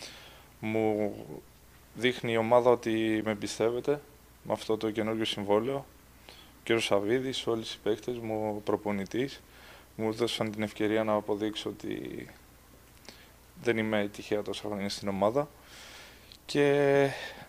Μου δείχνει η ομάδα ότι με εμπιστεύεται με αυτό το καινούργιο συμβόλαιο. Ο κ. Σαββίδης, όλοι οι παίκτες μου, ο προπονητής, μου έδωσαν την ευκαιρία να αποδείξω ότι δεν είμαι τυχαία τόσα χρόνια στην ομάδα και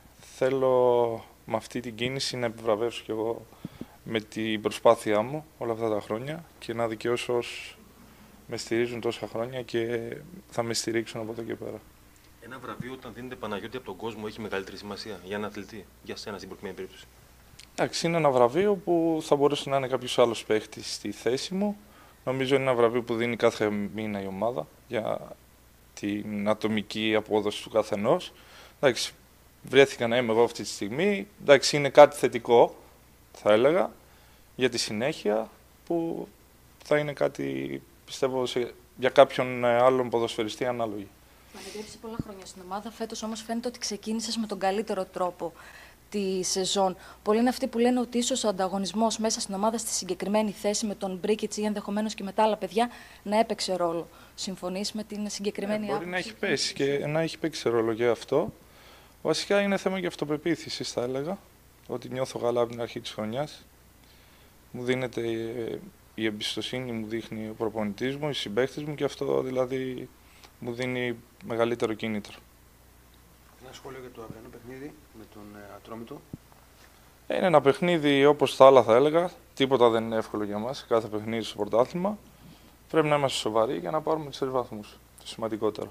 θέλω με αυτή την κίνηση να επιβραβεύσω κι εγώ με την προσπάθειά μου όλα αυτά τα χρόνια και να δικαιώσω όσους με στηρίζουν τόσα χρόνια και θα με στηρίξουν από εδώ και πέρα. Ένα βραβείο όταν δίνεται, Παναγιώτη, από τον κόσμο έχει μεγαλύτερη σημασία για ένα αθλητή, για σένα στην προκειμένη περίπτωση? Εντάξει, είναι ένα βραβείο που θα μπορούσε να είναι κάποιος άλλος παίχτης στη θέση μου. Νομίζω είναι ένα βραβείο που δίνει κάθε μήνα η ομάδα για την ατομική απόδοση του καθενός. Εντάξει, βρέθηκα να είμαι εγώ αυτή τη στιγμή. Εντάξει, είναι κάτι θετικό, θα έλεγα, για τη συνέχεια που θα είναι κάτι, πιστεύω, σε, για κάποιον άλλον ποδοσφαιριστή ανάλογη. Μαριγέψη πολλά χρόνια στην ομάδα, φέτος όμως φαίνεται ότι ξεκίνησες με τον καλύτερο τρόπο τη σεζόν. Πολλοί είναι αυτοί που λένε ότι ίσως ο ανταγωνισμός μέσα στην ομάδα στη συγκεκριμένη θέση με τον Μπρίκιτς ή ενδεχομένως και με τα άλλα παιδιά να έπαιξε ρόλο. Συμφωνείς με την συγκεκριμένη άποψη? Ε, μπορεί να έχει πέσει και να έχει παίξει ρόλο για αυτό. Βασικά είναι θέμα και αυτοπεποίθησης, θα έλεγα. Ότι νιώθω καλά από την αρχή της χρονιάς. Μου δίνεται η εμπιστοσύνη, μου δείχνει ο προπονητής μου, οι συμπαίκτες μου και αυτό δηλαδή μου δίνει μεγαλύτερο κίνητρο. Ένα σχόλιο για το αυριανό παιχνίδι με τον ε, Ατρόμητο. Είναι ένα παιχνίδι όπως τα άλλα, θα έλεγα. Τίποτα δεν είναι εύκολο για μας. Κάθε παιχνίδι στο πρωτάθλημα. Πρέπει να είμαστε σοβαροί για να πάρουμε τους τρεις βαθμούς. Το σημαντικότερο.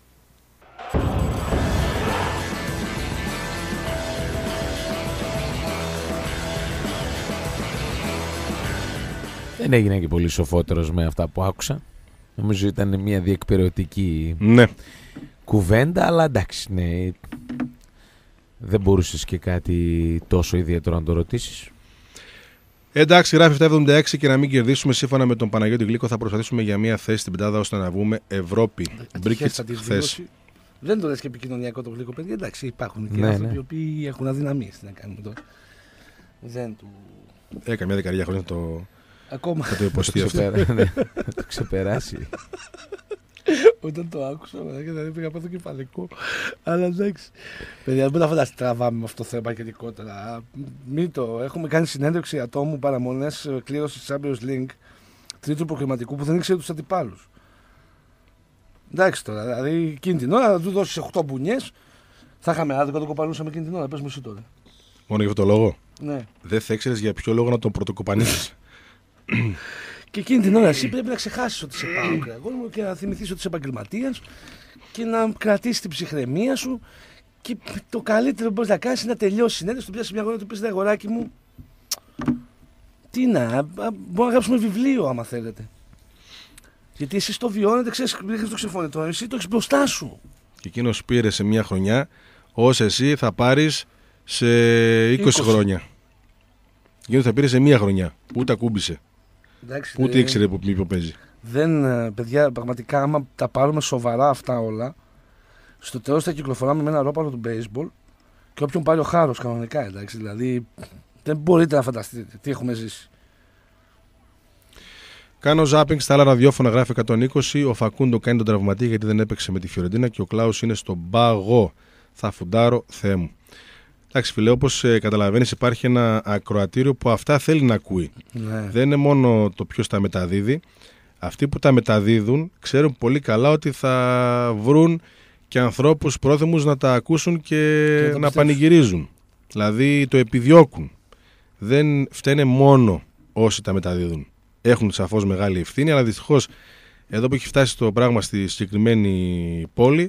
Δεν έγινα και πολύ σοφότερος με αυτά που άκουσα. Νομίζω ήταν μια διεκπαιρεωτική Ναι. κουβέντα, αλλά εντάξει, ναι. Δεν μπορούσες και κάτι τόσο ιδιαίτερο να το ρωτήσεις. Εντάξει, γράφει επτακόσια εβδομήντα έξι και να μην κερδίσουμε. Σύμφωνα με τον Παναγιώτη Γλίκο, θα προσπαθήσουμε για μια θέση στην πεντάδα ώστε να βγούμε Ευρώπη. Μπρίκιτς χθες. Δεν το λες και επικοινωνιακό το Γλίκο, παιδιά. Εντάξει, υπάρχουν και Ναι, άνθρωποι ναι. οι οποίοι έχουν αδυναμίες. Τι να κάνουμε τώρα. Δεν του. Έκανε μια δεκαετία χρόνια το. Ακόμα. Θα το υποστεί αυτό. Ξεπερα- ναι, θα το ξεπεράσει. Όταν το άκουσα, και δεν πήγα από το κεφαλικό. Αλλά εντάξει. Παιδιά, δεν μπορεί να φανταστείτε τραβάμε με αυτό το θέμα γενικότερα. Μην το. Έχουμε κάνει συνέντευξη ατόμου παραμονές κλήρωσης Champions League τρίτου προκριματικού που δεν ήξερε τους αντιπάλους. Εντάξει τώρα, δηλαδή εκείνη την ώρα θα του δώσεις οκτώ μπουνιές. Θα είχαμε άδικο, το κοπανούσαμε εκείνη την ώρα. Πες μου εσύ τώρα. Μόνο για αυτό το λόγο. Ναι. Δεν θα ήξερες για ποιο λόγο να τον πρωτοκοπανίσεις. Και εκείνη την ώρα εσύ πρέπει να ξεχάσεις ότι είσαι ΠΑΟΚ και να θυμηθείς ότι είσαι επαγγελματίας και να κρατήσεις την ψυχραιμία σου. Και το καλύτερο που μπορείς να κάνεις είναι να τελειώσει η συνέντευξη, να πιάσεις μια γωνία και του πεις: αγοράκι μου, τι να, μπορώ να γράψουμε βιβλίο άμα θέλετε. Γιατί εσείς το βιώνετε, ξέρεις, δεν έχεις το ξεφωνητό, εσύ το έχεις μπροστά σου. Και εκείνος πήρε σε μια χρονιά όσα εσύ θα πάρεις σε είκοσι χρόνια. Εκείνος θα πήρε σε μια χρονιά. Ούτε ακούμπησε. Εντάξει, Ούτε δεν- ήξερε που μήπως παίζει. Δεν, ε, παιδιά, πραγματικά άμα τα πάρουμε σοβαρά αυτά όλα, στο τέλος θα κυκλοφοράμε με ένα ρόπαλο του baseball και όποιον πάρει ο χάρος κανονικά, εντάξει, δηλαδή δεν μπορείτε να φανταστείτε τι έχουμε ζήσει. Κάνω ζάπινγκ στα άλλα ραδιόφωνα, γράφει εκατόν είκοσι. Ο Φακούντο κάνει τον τραυματή γιατί δεν έπαιξε με τη Φιωρεντίνα και ο Κλάους είναι στον πάγο. Θα φουντάρω, Θεέ μου. Εντάξει, φίλε, όπως ε, καταλαβαίνεις, υπάρχει ένα ακροατήριο που αυτά θέλει να ακούει. Ναι. Δεν είναι μόνο το ποιος τα μεταδίδει. Αυτοί που τα μεταδίδουν ξέρουν πολύ καλά ότι θα βρουν και ανθρώπους πρόθυμους να τα ακούσουν και, Και να τα να πιστέψουν. πανηγυρίζουν. Δηλαδή το επιδιώκουν. Δεν φταίνε μόνο όσοι τα μεταδίδουν. Έχουν σαφώς μεγάλη ευθύνη, αλλά δυστυχώς εδώ που έχει φτάσει το πράγμα στη συγκεκριμένη πόλη,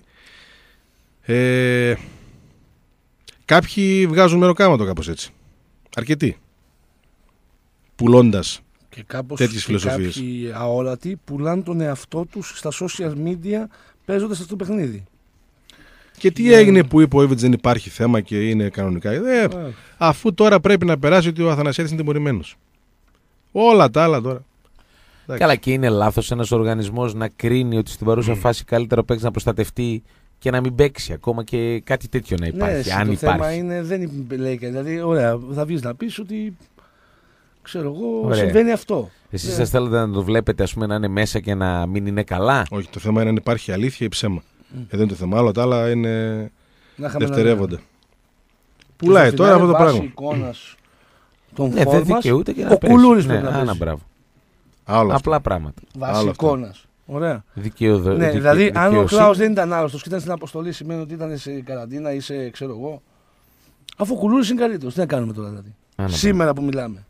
ε, κάποιοι βγάζουν μεροκάματο κάπως έτσι. Αρκετοί. Πουλώντας. Και κάπως τέτοιες και φιλοσοφίες. κάποιοι αόρατοι πουλάνε τον εαυτό τους στα social media παίζοντας αυτό το παιχνίδι. Και τι yeah. έγινε που είπε ο Ήβιτς δεν υπάρχει θέμα και είναι κανονικά. Ε, yeah. Αφού τώρα πρέπει να περάσει ότι ο Αθανασιάδης είναι τιμωρημένος. Όλα τα άλλα τώρα. Καλά, και είναι λάθος ένας οργανισμός να κρίνει ότι στην παρούσα mm. φάση καλύτερο παίξει να προστατευτεί και να μην παίξει ακόμα και κάτι τέτοιο να υπάρχει. Ναι, αν το υπάρχει. θέμα είναι, δεν λέει δηλαδή, ωραία, θα βγεις να πεις ότι ξέρω εγώ, ωραία. Συμβαίνει αυτό. Εσείς ναι. σας θέλετε να το βλέπετε ας πούμε, να είναι μέσα και να μην είναι καλά. Όχι, το θέμα είναι αν υπάρχει αλήθεια ή ψέμα. Mm. Εδώ είναι το θέμα, άλλο τα άλλα είναι δευτερεύονται. Πουλάει τώρα αυτό το πράγμα. Εικόνας των ναι, δεν δικαιούται και να ο Κουλούρης ναι, πρέπει να άνα, μπράβο. Άλλο απλά πράγματα. Βάση εικόνας. Ωραία. Δικαιοδο... Ναι, δικαι... δηλαδή, δικαιοσύνη. αν ο Κλάους δεν ήταν άρρωστος και ήταν στην αποστολή, σημαίνει ότι ήταν σε καραντίνα ή σε ξέρω εγώ. Αφού ο Κουλούρης είναι καλύτερος, τι να κάνουμε τώρα δηλαδή. Άνα, σήμερα μπράβο. Που μιλάμε.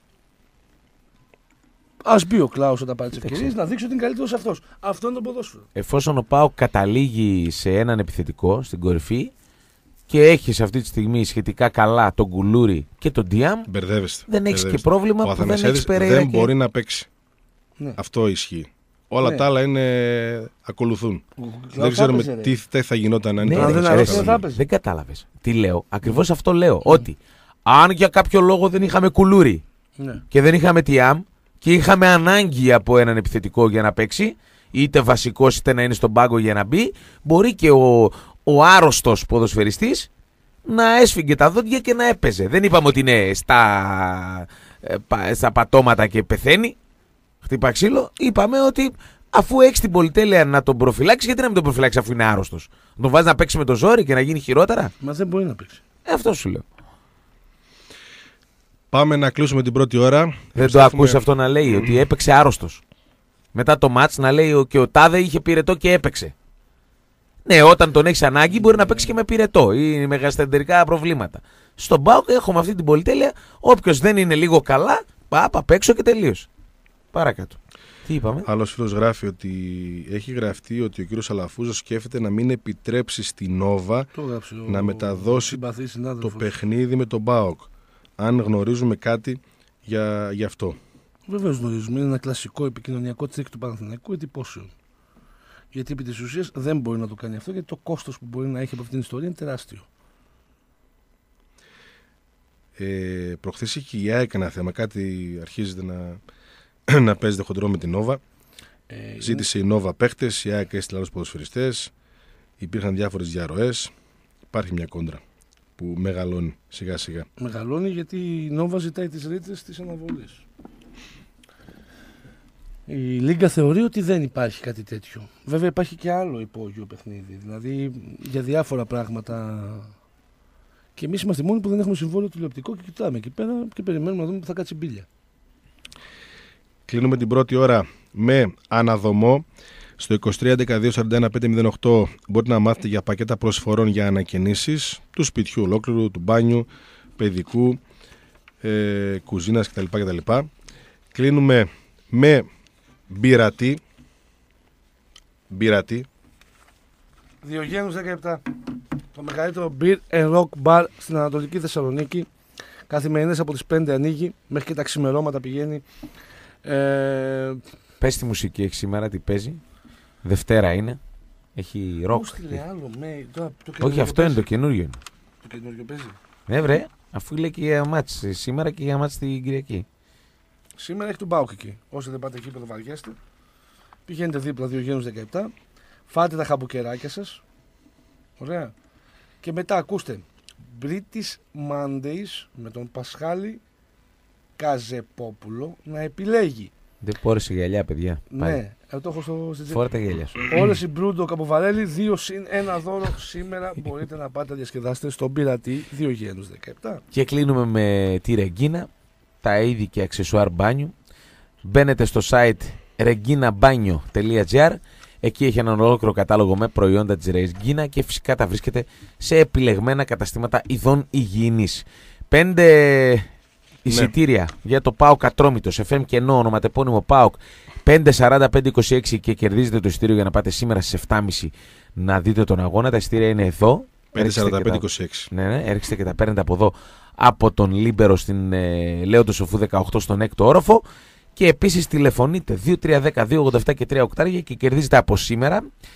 Ας μπει ο Κλάους όταν πάρει τις ευκαιρίες να δείξει ότι είναι καλύτερος αυτός. Αυτό είναι το ποδόσφαιρο. Εφόσον ο ΠΑΟΚ καταλήγει σε έναν επιθετικό στην κορυφή και έχει αυτή τη στιγμή σχετικά καλά τον Κουλούρη και τον Ντιάμ, δεν έχει και πρόβλημα ο που δεν έχει Περέιρα. Δεν και... μπορεί να παίξει. Ναι. Αυτό ισχύει. Όλα ναι. τα άλλα είναι... ακολουθούν. Δεν ξέρουμε τι, τι θα γινόταν αν ναι, ήταν. Δεν, δεν, δεν, δεν κατάλαβες. Τι λέω. Ακριβώς αυτό λέω. Mm. Ότι αν για κάποιο λόγο δεν είχαμε Κουλούρη ναι. και δεν είχαμε Τιάμ και είχαμε ανάγκη από έναν επιθετικό για να παίξει, είτε βασικός είτε να είναι στον πάγκο για να μπει, μπορεί και ο, ο άρρωστος ποδοσφαιριστής να έσφυγγε τα δόντια και να έπαιζε. Δεν είπαμε ότι είναι στα, στα πατώματα και πεθαίνει. Χτύπα ξύλο, είπαμε ότι αφού έχει την πολυτέλεια να τον προφυλάξει, γιατί να μην τον προφυλάξει αφού είναι άρρωστος. Να τον βάζει να παίξει με το ζόρι και να γίνει χειρότερα. Μα δεν μπορεί να παίξει. Ε, αυτό σου λέω. Πάμε να κλείσουμε την πρώτη ώρα. Δεν Επιστέφουμε... το ακούσει αυτό να λέει ότι έπαιξε άρρωστος. Μετά το μάτς να λέει και ο Τάδε είχε πυρετό και έπαιξε. Ναι, όταν τον έχει ανάγκη μπορεί να παίξει και με πυρετό ή με γαστεντερικά προβλήματα. Στον ΠΑΟΚ έχουμε αυτή την πολυτέλεια. Όποιος δεν είναι λίγο καλά, πά, απ' έξω και τελείωσε. Παρακάτω. Τι είπαμε. Άλλος φίλος γράφει ότι έχει γραφτεί ότι ο κύριος Αλαφούζος σκέφτεται να μην επιτρέψει στην Νόβα να μεταδώσει το παιχνίδι με τον ΠΑΟΚ. Αν γνωρίζουμε κάτι για, για αυτό. Βεβαίως γνωρίζουμε. Είναι ένα κλασικό επικοινωνιακό τρίκ του Παναθηναϊκού εντυπώσεων. Γιατί επί της ουσίας δεν μπορεί να το κάνει αυτό, γιατί το κόστος που μπορεί να έχει από αυτήν την ιστορία είναι τεράστιο. Ε, προχθές είχε η ΑΕΚ ένα θέμα. Κάτι αρχίζεται να. να παίζετε χοντρό με την Νόβα. Ε, Ζήτησε είναι... η Νόβα παίχτες, η ΑΕΚ έστειλε άλλους ποδοσφαιριστές. Υπήρχαν διάφορες διαρροές. Υπάρχει μια κόντρα που μεγαλώνει σιγά σιγά. Μεγαλώνει γιατί η Νόβα ζητάει τις ρήτρες της αναβολής. Η Λίγκα θεωρεί ότι δεν υπάρχει κάτι τέτοιο. Βέβαια υπάρχει και άλλο υπόγειο παιχνίδι. Δηλαδή για διάφορα πράγματα. Και εμείς είμαστε μόνοι που δεν έχουμε συμβόλαιο τηλεοπτικό και κοιτάμε εκεί πέρα και περιμένουμε να δούμε που θα κάτσει μπίλια. Κλείνουμε την πρώτη ώρα με αναδομό. Στο είκοσι τρία δεκαδύο σαράντα ένα πεντακόσια οκτώ μπορείτε να μάθετε για πακέτα προσφορών για ανακαινήσεις του σπιτιού ολόκληρου, του μπάνιου, παιδικού, ε, κουζίνας κτλ, κτλ. Κλείνουμε με μπειρατή. Μπειρατή. Διογένους δεκαεπτά. Το μεγαλύτερο beer and rock bar στην Ανατολική Θεσσαλονίκη. Καθημερινές από τις πέντε ανοίγει, μέχρι και τα ξημερώματα πηγαίνει. Ε... Πες τη μουσική έχει σήμερα, τι παίζει. Δευτέρα είναι. Έχει ροκ. Άλλο, με... Τώρα, όχι, αυτό παίζει. Είναι το καινούριο. Το καινούριο παίζει. Ναι, βρε, αφού λέει και για μάτς σήμερα και για μάτς την Κυριακή. Σήμερα έχει τον Μπάουκ εκεί. Όσοι δεν πάτε εκεί, πρωτοβαριέστε. Πηγαίνετε δίπλα Διογένους δεκαεπτά. Φάτε τα χαμπουκεράκια σας. Ωραία. Και μετά ακούστε British Mondays με τον Πασχάλη Καζεπόπουλο να επιλέγει. Δεν πόρεσε γυαλιά, παιδιά. Ναι, εγώ το έχω στο στη Φόρα τα γυαλιά σου. Όλες οι Μπρούντο Καποβαρέλη, δύο συν ένα δώρο σήμερα. Μπορείτε να πάτε να διασκεδάσετε στον πειρατή Διογένους δεκαεπτά. Και κλείνουμε με τη Ρεγκίνα, τα είδη και αξεσουάρ μπάνιου. Μπαίνετε στο site reginabanyo τελεία gr. Εκεί έχει έναν ολόκληρο κατάλογο με προϊόντα της Ρεγκίνα και φυσικά τα βρίσκεται σε επιλεγμένα καταστήματα ειδών υγιεινής. Πέντε εισιτήρια ναι. για το ΠΑΟΚ Ατρόμητος, εφ εμ κενό, ονοματεπώνυμο ΠΑΟΚ πέντε σαράντα πέντε είκοσι έξι και κερδίζετε το εισιτήριο για να πάτε σήμερα στις επτά και μισή να δείτε τον αγώνα. Τα εισιτήρια είναι εδώ. πέντε σαράντα πέντε είκοσι έξι. Ναι, ναι, έρχεστε και τα παίρνετε από εδώ από τον Λίμπερο στην ε, Λέοντο Σοφού δεκαοκτώ στον έκτο όροφο. Και επίσης τηλεφωνείτε δύο τρία ένα μηδέν δύο ογδόντα επτά και τρία οκτώ και κερδίζετε από σήμερα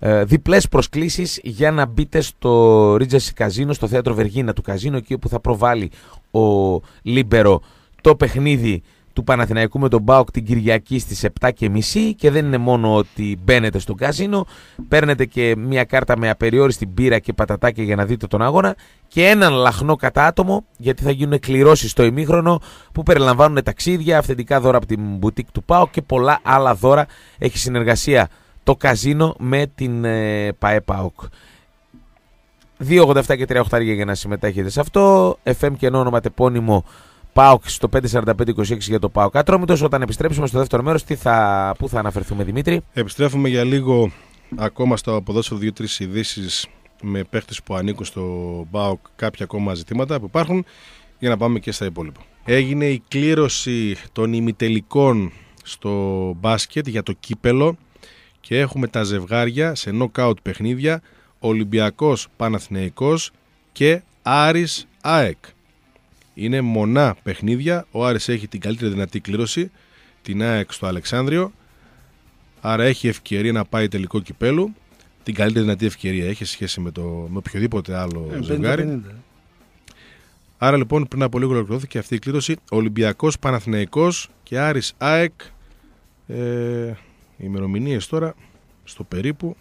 ε, διπλές προσκλήσεις για να μπείτε στο Regency Καζίνο, στο θέατρο Βεργίνα του Καζίνο, εκεί όπου θα προβάλλει ο Λίμπερο το παιχνίδι του Παναθηναϊκού με τον ΠΑΟΚ την Κυριακή στις επτά και μισή. Και δεν είναι μόνο ότι μπαίνετε στο καζίνο, παίρνετε και μια κάρτα με απεριόριστη μπύρα και πατατάκια για να δείτε τον αγώνα και έναν λαχνό κατά άτομο, γιατί θα γίνουν κληρώσεις στο ημίχρονο που περιλαμβάνουν ταξίδια, αυθεντικά δώρα από την μπουτίκ του ΠΑΟΚ και πολλά άλλα δώρα. Έχει συνεργασία το καζίνο με την ε, ΠΑΕ ΠΑΟΚ. δύο ογδόντα επτά και τρία οχτάρια για να συμμετέχετε σε αυτό. εφ εμ και ενώ ονοματεπώνυμο ΠΑΟΚ στο πέντε σαράντα πέντε είκοσι έξι για το ΠΑΟΚ Ατρόμητος. Όταν επιστρέψουμε στο δεύτερο μέρος, τι θα, πού θα αναφερθούμε, Δημήτρη? Επιστρέφουμε για λίγο ακόμα στο ποδόσφαιρο, δύο-τρεις ειδήσεις με παίχτες που ανήκουν στο ΠΑΟΚ, κάποια ακόμα ζητήματα που υπάρχουν, για να πάμε και στα υπόλοιπα. Έγινε η κλήρωση των ημιτελικών στο μπάσκετ για το κύπελο και έχουμε τα ζευγάρια σε νοκάουτ παιχνίδια: Ολυμπιακός Παναθηναϊκός και Άρης ΑΕΚ. Είναι μονά παιχνίδια. Ο Άρης έχει την καλύτερη δυνατή κλήρωση, την ΑΕΚ στο Αλεξάνδριο, άρα έχει ευκαιρία να πάει τελικό κυπέλου. Την καλύτερη δυνατή ευκαιρία έχει σε σχέση με, το, με οποιοδήποτε άλλο ε, ζευγάρι. πενήντα πενήντα. Άρα λοιπόν πριν από λίγο ολοκληρώθηκε αυτή η κλήρωση. Ολυμπιακός Παναθηναϊκός και Άρης ΑΕΚ. Ε, οι ημερομηνίες τώρα στο περίπου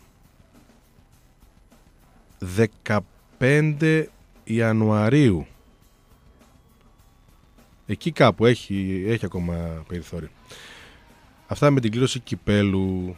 δεκαπέντε Ιανουαρίου. Εκεί κάπου έχει, έχει ακόμα περιθώριο. Αυτά με την κλήρωση κυπέλου.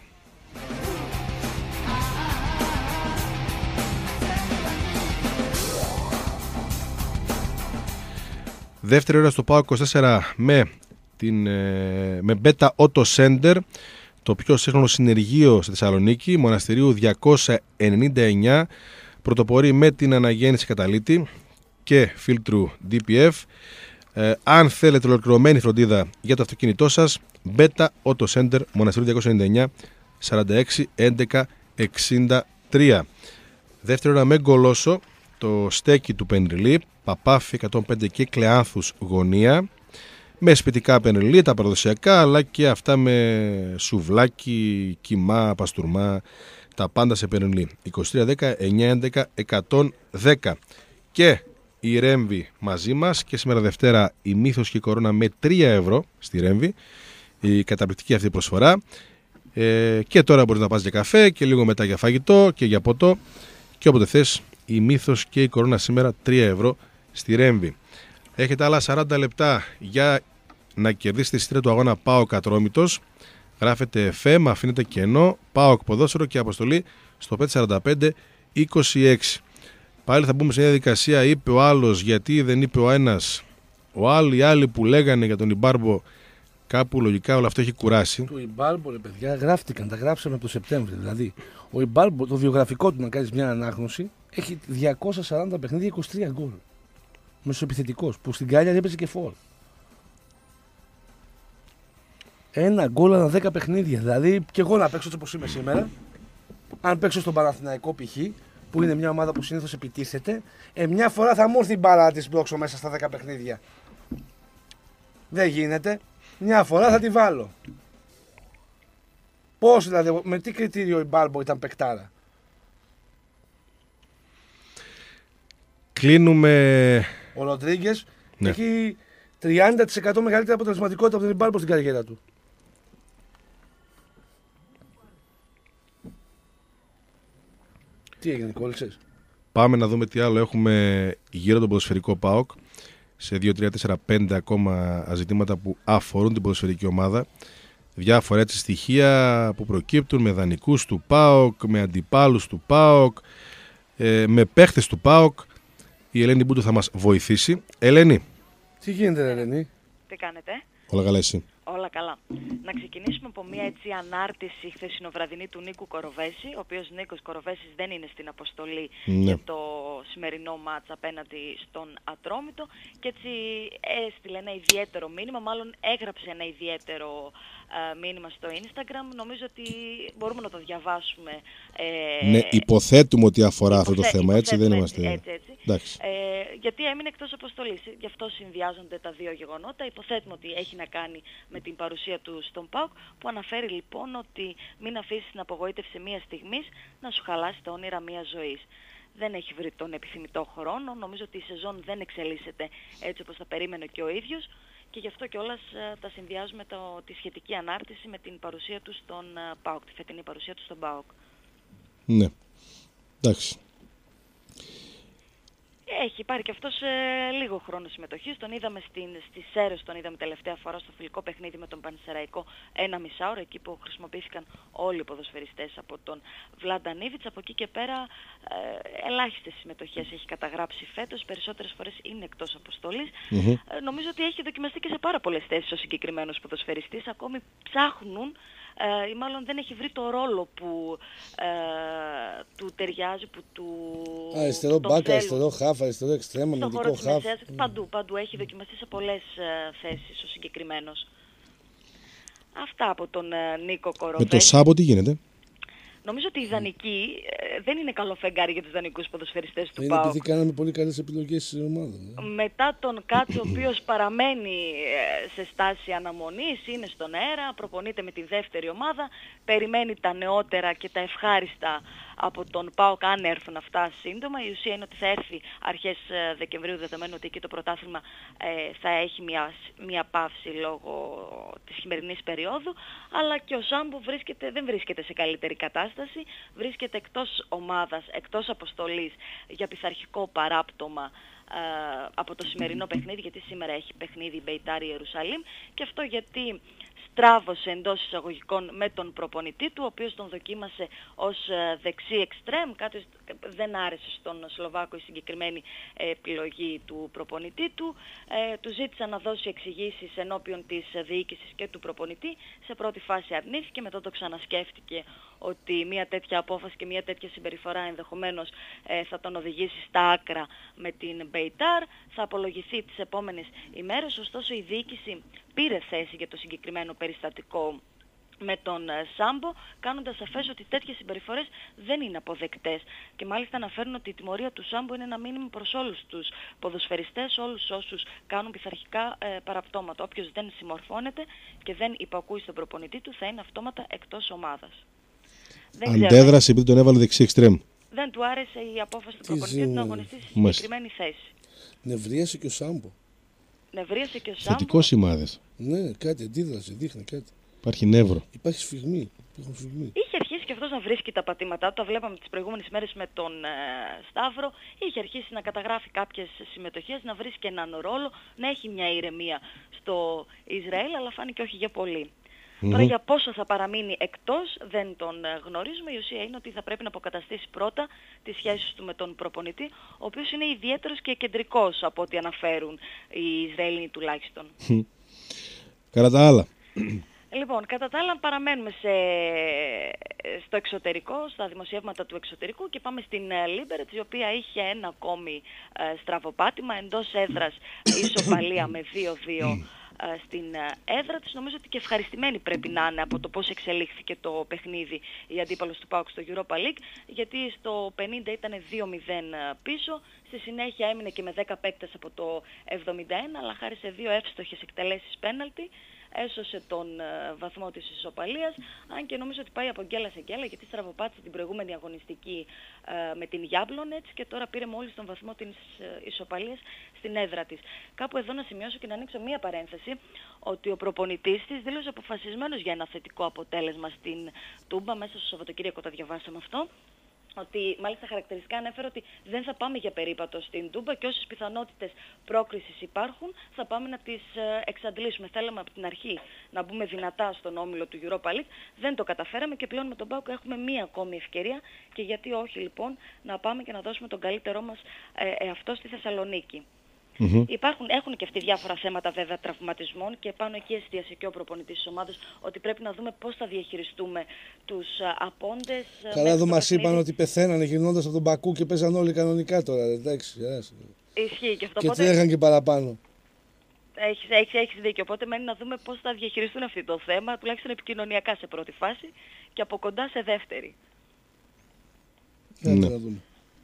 Δεύτερη ώρα στο ΠΑΟΚ είκοσι τέσσερα με, την, με Beta Auto Center, το πιο σύγχρονο συνεργείο στη Θεσσαλονίκη, Μοναστηρίου διακόσια ενενήντα εννιά, πρωτοπορεί με την αναγέννηση καταλήτη και φίλτρου ντι πι εφ. Ε, αν θέλετε ολοκληρωμένη φροντίδα για το αυτοκίνητό σας, Beta Auto Center, Μοναστηρίου διακόσια ενενήντα εννιά, σαράντα έξι έντεκα εξήντα τρία. Δεύτερη ώρα με γκολόσο, το στέκι του Πενριλί, Παπάφη εκατόν πέντε και Κλεάνθους γωνία, με σπιτικά Πενριλί, τα παραδοσιακά, αλλά και αυτά με σουβλάκι, κιμά, παστούρμα, τα πάντα σε Πενριλί. είκοσι τρία δέκα εννιακόσια έντεκα εκατόν δέκα. Και η Ρέμβη μαζί μας και σήμερα Δευτέρα η Μύθος και η Κορώνα με τρία ευρώ στη Ρέμβη, η καταπληκτική αυτή προσφορά. Ε, και τώρα μπορείς να πας για καφέ και λίγο μετά για φαγητό και για ποτό και όποτε θες. Η Μύθος και η Κορώνα σήμερα τρία ευρώ στη Ρέμβη. Έχετε άλλα σαράντα λεπτά για να κερδίσετε εισιτήρια του αγώνα ΠΑΟΚ Ατρόμητος. Γράφετε εφ εμ, αφήνετε κενό, ΠΑΟΚ ποδόσφαιρο και αποστολή στο πέντε σαράντα πέντε είκοσι έξι. Πάλι θα μπούμε σε μια διαδικασία, είπε ο άλλος, γιατί δεν είπε ο ένας. Ο άλλοι, οι άλλοι που λέγανε για τον Ιμπάρμπο, κάπου λογικά όλο αυτό έχει κουράσει. Του Ιμπάρμπο, ρε παιδιά, γράφτηκαν, τα γράψαμε από το Σεπτέμβριο. Δηλαδή, ο Ιμπάρμπο, το βιογραφικό του, να κάνεις μια ανάγνωση, έχει διακόσια σαράντα παιχνίδια, είκοσι τρία γκολ. Μεσοεπιθετικός, που στην Κάλια έπαιζε και φόρ. Ένα γκολ ανά δέκα παιχνίδια. Δηλαδή, και εγώ να παίξω έτσι όπως είμαι σήμερα, αν παίξω στον Παναθηναϊκό π.χ., που είναι μια ομάδα που συνήθως επιτίθεται, ε, μια φορά θα μου έρθει η μπάλα να τη μπλόξω μέσα στα δέκα παιχνίδια. Δεν γίνεται. Μια φορά θα τη βάλω. Πώς δηλαδή, με τι κριτήριο η Μπάρμπο ήταν παικτάρα? Κλείνουμε. Ο Ροντρίγκες ναι. έχει τριάντα τοις εκατό μεγαλύτερη αποτελεσματικότητα από τον Μπάρμπο στην καριέρα του. Τι έγινε, κόλλησες? Πάμε να δούμε τι άλλο έχουμε γύρω τον ποδοσφαιρικό ΠΑΟΚ. Σε δύο, τρία, τέσσερα, πέντε ακόμα ζητήματα που αφορούν την ποδοσφαιρική ομάδα. Διάφορα έτσι στοιχεία που προκύπτουν με δανεικούς του ΠΑΟΚ, με αντιπάλους του ΠΑΟΚ, ε, με παίχτες του ΠΑΟΚ. Η Ελένη Μπούντου θα μας βοηθήσει. Ελένη. Τι γίνεται, Ελένη? Τι κάνετε? Όλα καλά, εσύ? Όλα καλά. Να ξεκινήσουμε από μια έτσι ανάρτηση χθεσινοβραδινή του Νίκου Κοροβέση, ο οποίος Νίκος Κοροβέσης δεν είναι στην αποστολή ναι. για το σημερινό μάτς απέναντι στον Ατρόμητο και έτσι έστειλε ένα ιδιαίτερο μήνυμα, μάλλον έγραψε ένα ιδιαίτερο ε, μήνυμα στο Instagram. Νομίζω ότι μπορούμε να το διαβάσουμε. Ε, ναι, υποθέτουμε ότι αφορά υποθέ, αυτό το θέμα, έτσι δεν είμαστε... Έτσι, έτσι. Εντάξει. Ε, γιατί έμεινε εκτός αποστολής. Γι' αυτό συνδυάζονται τα δύο γεγονότα. Υποθέτουμε ότι έχει να κάνει με την παρουσία του στον ΠΑΟΚ, που αναφέρει λοιπόν ότι μην αφήσεις την απογοήτευση μια στιγμής να σου χαλάσει τα όνειρα μιας ζωής. Δεν έχει βρει τον επιθυμητό χρόνο. Νομίζω ότι η σεζόν δεν εξελίσσεται έτσι όπως θα περίμενε και ο ίδιος και γι' αυτό κιόλας ε, τα συνδυάζουμε το, τη σχετική ανάρτηση με την παρουσία του στον ε, ΠΑΟΚ, τη φετινή παρουσία του στον ΠΑΟΚ. Ναι. Εντάξει. Έχει πάρει και αυτός ε, λίγο χρόνο συμμετοχής. Τον είδαμε στην, στις Σέρρες, τον είδαμε τελευταία φορά στο φιλικό παιχνίδι με τον Πανσεραϊκό ένα μισάωρο, εκεί που χρησιμοποιήθηκαν όλοι οι ποδοσφαιριστές από τον Βλάντα Νίβιτς. Από εκεί και πέρα ε, ελάχιστες συμμετοχές έχει καταγράψει φέτος, περισσότερες φορές είναι εκτός αποστολής. Mm-hmm. Ε, νομίζω ότι έχει δοκιμαστεί και σε πάρα πολλές θέσεις ο συγκεκριμένος ποδοσφαιριστής, ακόμη ψάχνουν ε, ή μάλλον δεν έχει βρει το ρόλο που ε, του ταιριάζει, που του... Αριστερό μπακ, αριστερό χαφ, αριστερό εξτρέμ, αμυντικό χαφ. Παντού, παντού. Έχει δοκιμαστεί σε πολλές ε, θέσεις ο συγκεκριμένος. Αυτά από τον ε, Νίκο Κοροβέτη. Με το Σάμπο τι γίνεται? Νομίζω ότι η ιδανική ε, δεν είναι καλό φεγγάρι για τους δανεικούς ποδοσφαιριστές του είναι ΠΑΟΚ. επειδή κάναμε πολύ καλές επιλογές στην ομάδα. Ναι. Μετά τον Κάτσο, ο οποίος παραμένει ε, σε στάση αναμονής, είναι στον αέρα, προπονείται με τη δεύτερη ομάδα, περιμένει τα νεότερα και τα ευχάριστα από τον ΠΑΟΚ αν έρθουν αυτά σύντομα. Η ουσία είναι ότι θα έρθει αρχές ε, Δεκεμβρίου, δεδομένου ότι εκεί το πρωτάθλημα ε, θα έχει μια, μια παύση λόγω της χειμερινής περίοδου, αλλά και ο Σάμπο βρίσκεται, δεν βρίσκεται σε καλύτερη κατάσταση. Βρίσκεται εκτός ομάδας, εκτός αποστολής για πειθαρχικό παράπτωμα ε, από το σημερινό παιχνίδι, γιατί σήμερα έχει παιχνίδι Μπεϊτάρ Ιερουσαλήμ, και αυτό γιατί στράβωσε εντός εισαγωγικών με τον προπονητή του, ο οποίος τον δοκίμασε ως ε, δεξί εξτρέμ. Κάτι δεν άρεσε στον Σλοβάκο η συγκεκριμένη επιλογή του προπονητή του. Ε, του ζήτησαν να δώσει εξηγήσεις ενώπιον της διοίκησης και του προπονητή. Σε πρώτη φάση αρνήθηκε, μετά το ξανασκέφτηκε ότι μια τέτοια απόφαση και μια τέτοια συμπεριφορά ενδεχομένως ε, θα τον οδηγήσει στα άκρα με την Μπεϊτάρ. Θα απολογηθεί τις επόμενες ημέρες, ωστόσο η διοίκηση πήρε θέση για το συγκεκριμένο περιστατικό με τον Σάμπο, κάνοντας σαφές ότι τέτοιες συμπεριφορές δεν είναι αποδεκτές. Και μάλιστα αναφέρουν ότι η τιμωρία του Σάμπο είναι ένα μήνυμα προς όλους τους ποδοσφαιριστές, όλους όσους κάνουν πειθαρχικά ε, παραπτώματα. Όποιος δεν συμμορφώνεται και δεν υπακούει στον προπονητή του θα είναι αυτόματα εκτός ομάδας. Αντέδρασε επειδή τον έβαλε δεξί εξτρέμ. Δεν του άρεσε η απόφαση του προπονητή ζη... του να αγωνιστεί στη συγκεκριμένη θέση. Νευρίασε και ο Σάμπο. Νευρίασε και ο Σάμπο. Θετικός σημάδες. Ναι, κάτι αντίδραση, δείχνει κάτι. Υπάρχει νεύρο. Υπάρχει σφιγμή. σφιγμή. Είχε αρχίσει και αυτός να βρίσκει τα πατήματά του, τα βλέπαμε τις προηγούμενες μέρες με τον ε, Σταύρο. Είχε αρχίσει να καταγράφει κάποιες συμμετοχές, να βρίσκει έναν ρόλο, να έχει μια ηρεμία στο Ισραήλ, αλλά φάνηκε όχι για πολύ. Mm-hmm. Τώρα για πόσο θα παραμείνει εκτός δεν τον γνωρίζουμε. Η ουσία είναι ότι θα πρέπει να αποκαταστήσει πρώτα τις σχέσεις του με τον προπονητή, ο οποίος είναι ιδιαίτερος και κεντρικός από ό,τι αναφέρουν οι Ισραηλοί τουλάχιστον. Κατά τα άλλα. Λοιπόν, κατά τα άλλα παραμένουμε σε, στο εξωτερικό, στα δημοσιεύματα του εξωτερικού και πάμε στην Λίμπερετς, η οποία είχε ένα ακόμη ε, στραβοπάτημα εντός έδρας, ισοπαλία με δύο δύο στην έδρα της. Νομίζω ότι και ευχαριστημένη πρέπει να είναι από το πώς εξελίχθηκε το παιχνίδι η αντίπαλος του ΠΑΟΚ στο Europa League, γιατί στο πενήντα ήταν δύο μηδέν πίσω, στη συνέχεια έμεινε και με δέκα παίκτες από το εβδομήντα ένα, αλλά χάρη σε δύο εύστοχες εκτελέσεις πέναλτι έσωσε τον uh, βαθμό της ισοπαλίας, αν και νομίζω ότι πάει από γκέλα σε γκέλα, γιατί στραβοπάτησε την προηγούμενη αγωνιστική uh, με την Γιάμπλονετς και τώρα πήρε μόλις τον βαθμό της uh, ισοπαλίας στην έδρα της. Κάπου εδώ να σημειώσω και να ανοίξω μία παρένθεση, ότι ο προπονητής της δήλωσε αποφασισμένος για ένα θετικό αποτέλεσμα στην Τούμπα. Μέσα στο Σαββατοκύριακο τα διαβάσαμε αυτό. Ότι μάλιστα χαρακτηριστικά ανέφερε ότι δεν θα πάμε για περίπατο στην Τούμπα και όσες πιθανότητες πρόκρισης υπάρχουν θα πάμε να τις εξαντλήσουμε. Θέλαμε από την αρχή να μπούμε δυνατά στον όμιλο του Europa League, δεν το καταφέραμε και πλέον με τον ΠΑΟΚ έχουμε μία ακόμη ευκαιρία, και γιατί όχι λοιπόν να πάμε και να δώσουμε τον καλύτερό μας ε, εαυτό στη Θεσσαλονίκη. Mm-hmm. Υπάρχουν, έχουν και αυτοί διάφορα θέματα βέβαια τραυματισμών και πάνω εκεί εστίασε και ο προπονητής της ομάδας ότι πρέπει να δούμε πώς θα διαχειριστούμε τους απόντες. Καλά, εδώ μας είπαν ότι πεθαίνανε γυρνώντας από τον Μπακού και παίζαν όλοι κανονικά τώρα. Εντάξει, ισχύει και αυτό. Και τρέχαν και παραπάνω. Έχεις, έχεις, έχεις δίκιο. Οπότε μένει να δούμε πώς θα διαχειριστούν αυτό το θέμα, τουλάχιστον επικοινωνιακά σε πρώτη φάση και από κοντά σε δεύτερη. Ναι. Να δούμε.